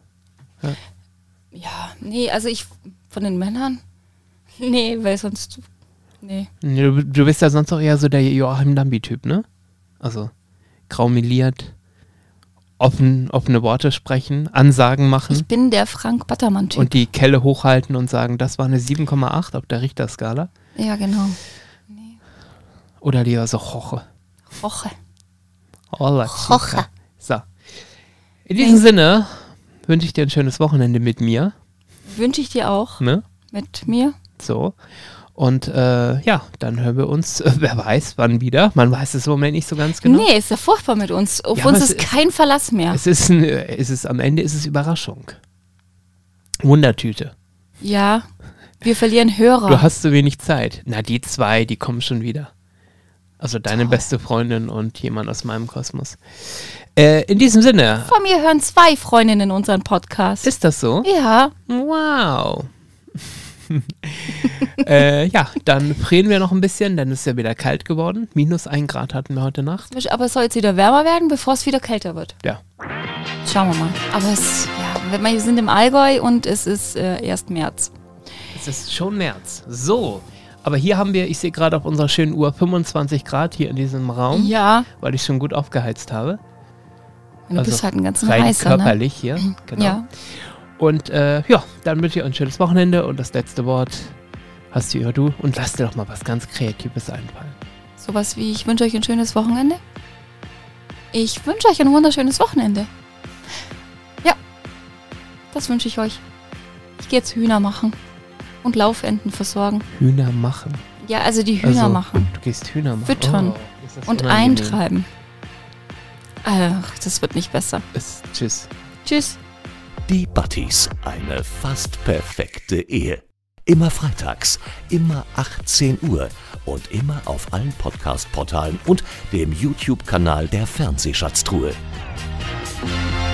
Speaker 2: Ja, nee, also von den Männern, nee, weil sonst, nee.
Speaker 1: nee, du bist ja sonst auch eher so der Joachim Lambi-Typ, ne? Also graumeliert, offene Worte sprechen, Ansagen machen.
Speaker 2: Ich bin der Frank Battermann-Typ.
Speaker 1: Und die Kelle hochhalten und sagen, das war eine 7,8 auf der Richterskala.
Speaker 2: Ja, genau.
Speaker 1: Oder lieber so Hoche.
Speaker 2: Roche.
Speaker 1: Hola,
Speaker 2: Hoche.
Speaker 1: chica. So. In diesem Sinne wünsche ich dir ein schönes Wochenende mit mir.
Speaker 2: Wünsche ich dir auch.
Speaker 1: Ne?
Speaker 2: Mit mir.
Speaker 1: So. Und ja, dann hören wir uns, wer weiß, wann wieder. Man weiß es im Moment nicht so ganz genau.
Speaker 2: Nee, ist ja furchtbar mit uns. Auf
Speaker 1: Ja,
Speaker 2: uns
Speaker 1: aber
Speaker 2: ist kein Verlass mehr.
Speaker 1: Am Ende ist es Überraschung. Wundertüte.
Speaker 2: Ja, wir verlieren Hörer.
Speaker 1: Du hast zu wenig Zeit. Na, die zwei, die kommen schon wieder. Also deine beste Freundin und jemand aus meinem Kosmos. In diesem Sinne,
Speaker 2: Von mir hören 2 Freundinnen unseren Podcast.
Speaker 1: ist das so?
Speaker 2: Ja,
Speaker 1: Wow. Ja, dann frieren wir noch ein bisschen, denn es ist ja wieder kalt geworden. -1 Grad hatten wir heute Nacht.
Speaker 2: aber es soll jetzt wieder wärmer werden, bevor es wieder kälter wird.
Speaker 1: Ja.
Speaker 2: Schauen wir mal. Aber wir sind im Allgäu und es ist erst März.
Speaker 1: Es ist schon März. So. Aber hier haben wir, ich sehe gerade auf unserer schönen Uhr, 25 Grad hier in diesem Raum,
Speaker 2: Ja,
Speaker 1: weil ich schon gut aufgeheizt habe.
Speaker 2: du bist halt ein ganz
Speaker 1: rein
Speaker 2: heißer, ne?
Speaker 1: körperlich hier. Genau.
Speaker 2: Ja.
Speaker 1: Und ja, dann wünsche ich euch ein schönes Wochenende und das letzte Wort hast du. Und lass dir doch mal was ganz Kreatives einfallen.
Speaker 2: Sowas wie, ich wünsche euch ein schönes Wochenende. Ich wünsche euch ein wunderschönes Wochenende. Ja, das wünsche ich euch. Ich gehe jetzt Hühner machen und Laufenten versorgen.
Speaker 1: Hühner machen.
Speaker 2: Ja, also die Hühner
Speaker 1: Also,
Speaker 2: machen
Speaker 1: Du gehst Hühner machen.
Speaker 2: Füttern
Speaker 1: Oh, ist das
Speaker 2: und
Speaker 1: unangenehm.
Speaker 2: eintreiben. Ach, das wird nicht besser.
Speaker 1: Tschüss.
Speaker 2: Tschüss.
Speaker 3: Die Buddies, eine fast perfekte Ehe. Immer freitags, immer 18 Uhr und immer auf allen Podcast-Portalen und dem YouTube-Kanal der Fernsehschatztruhe.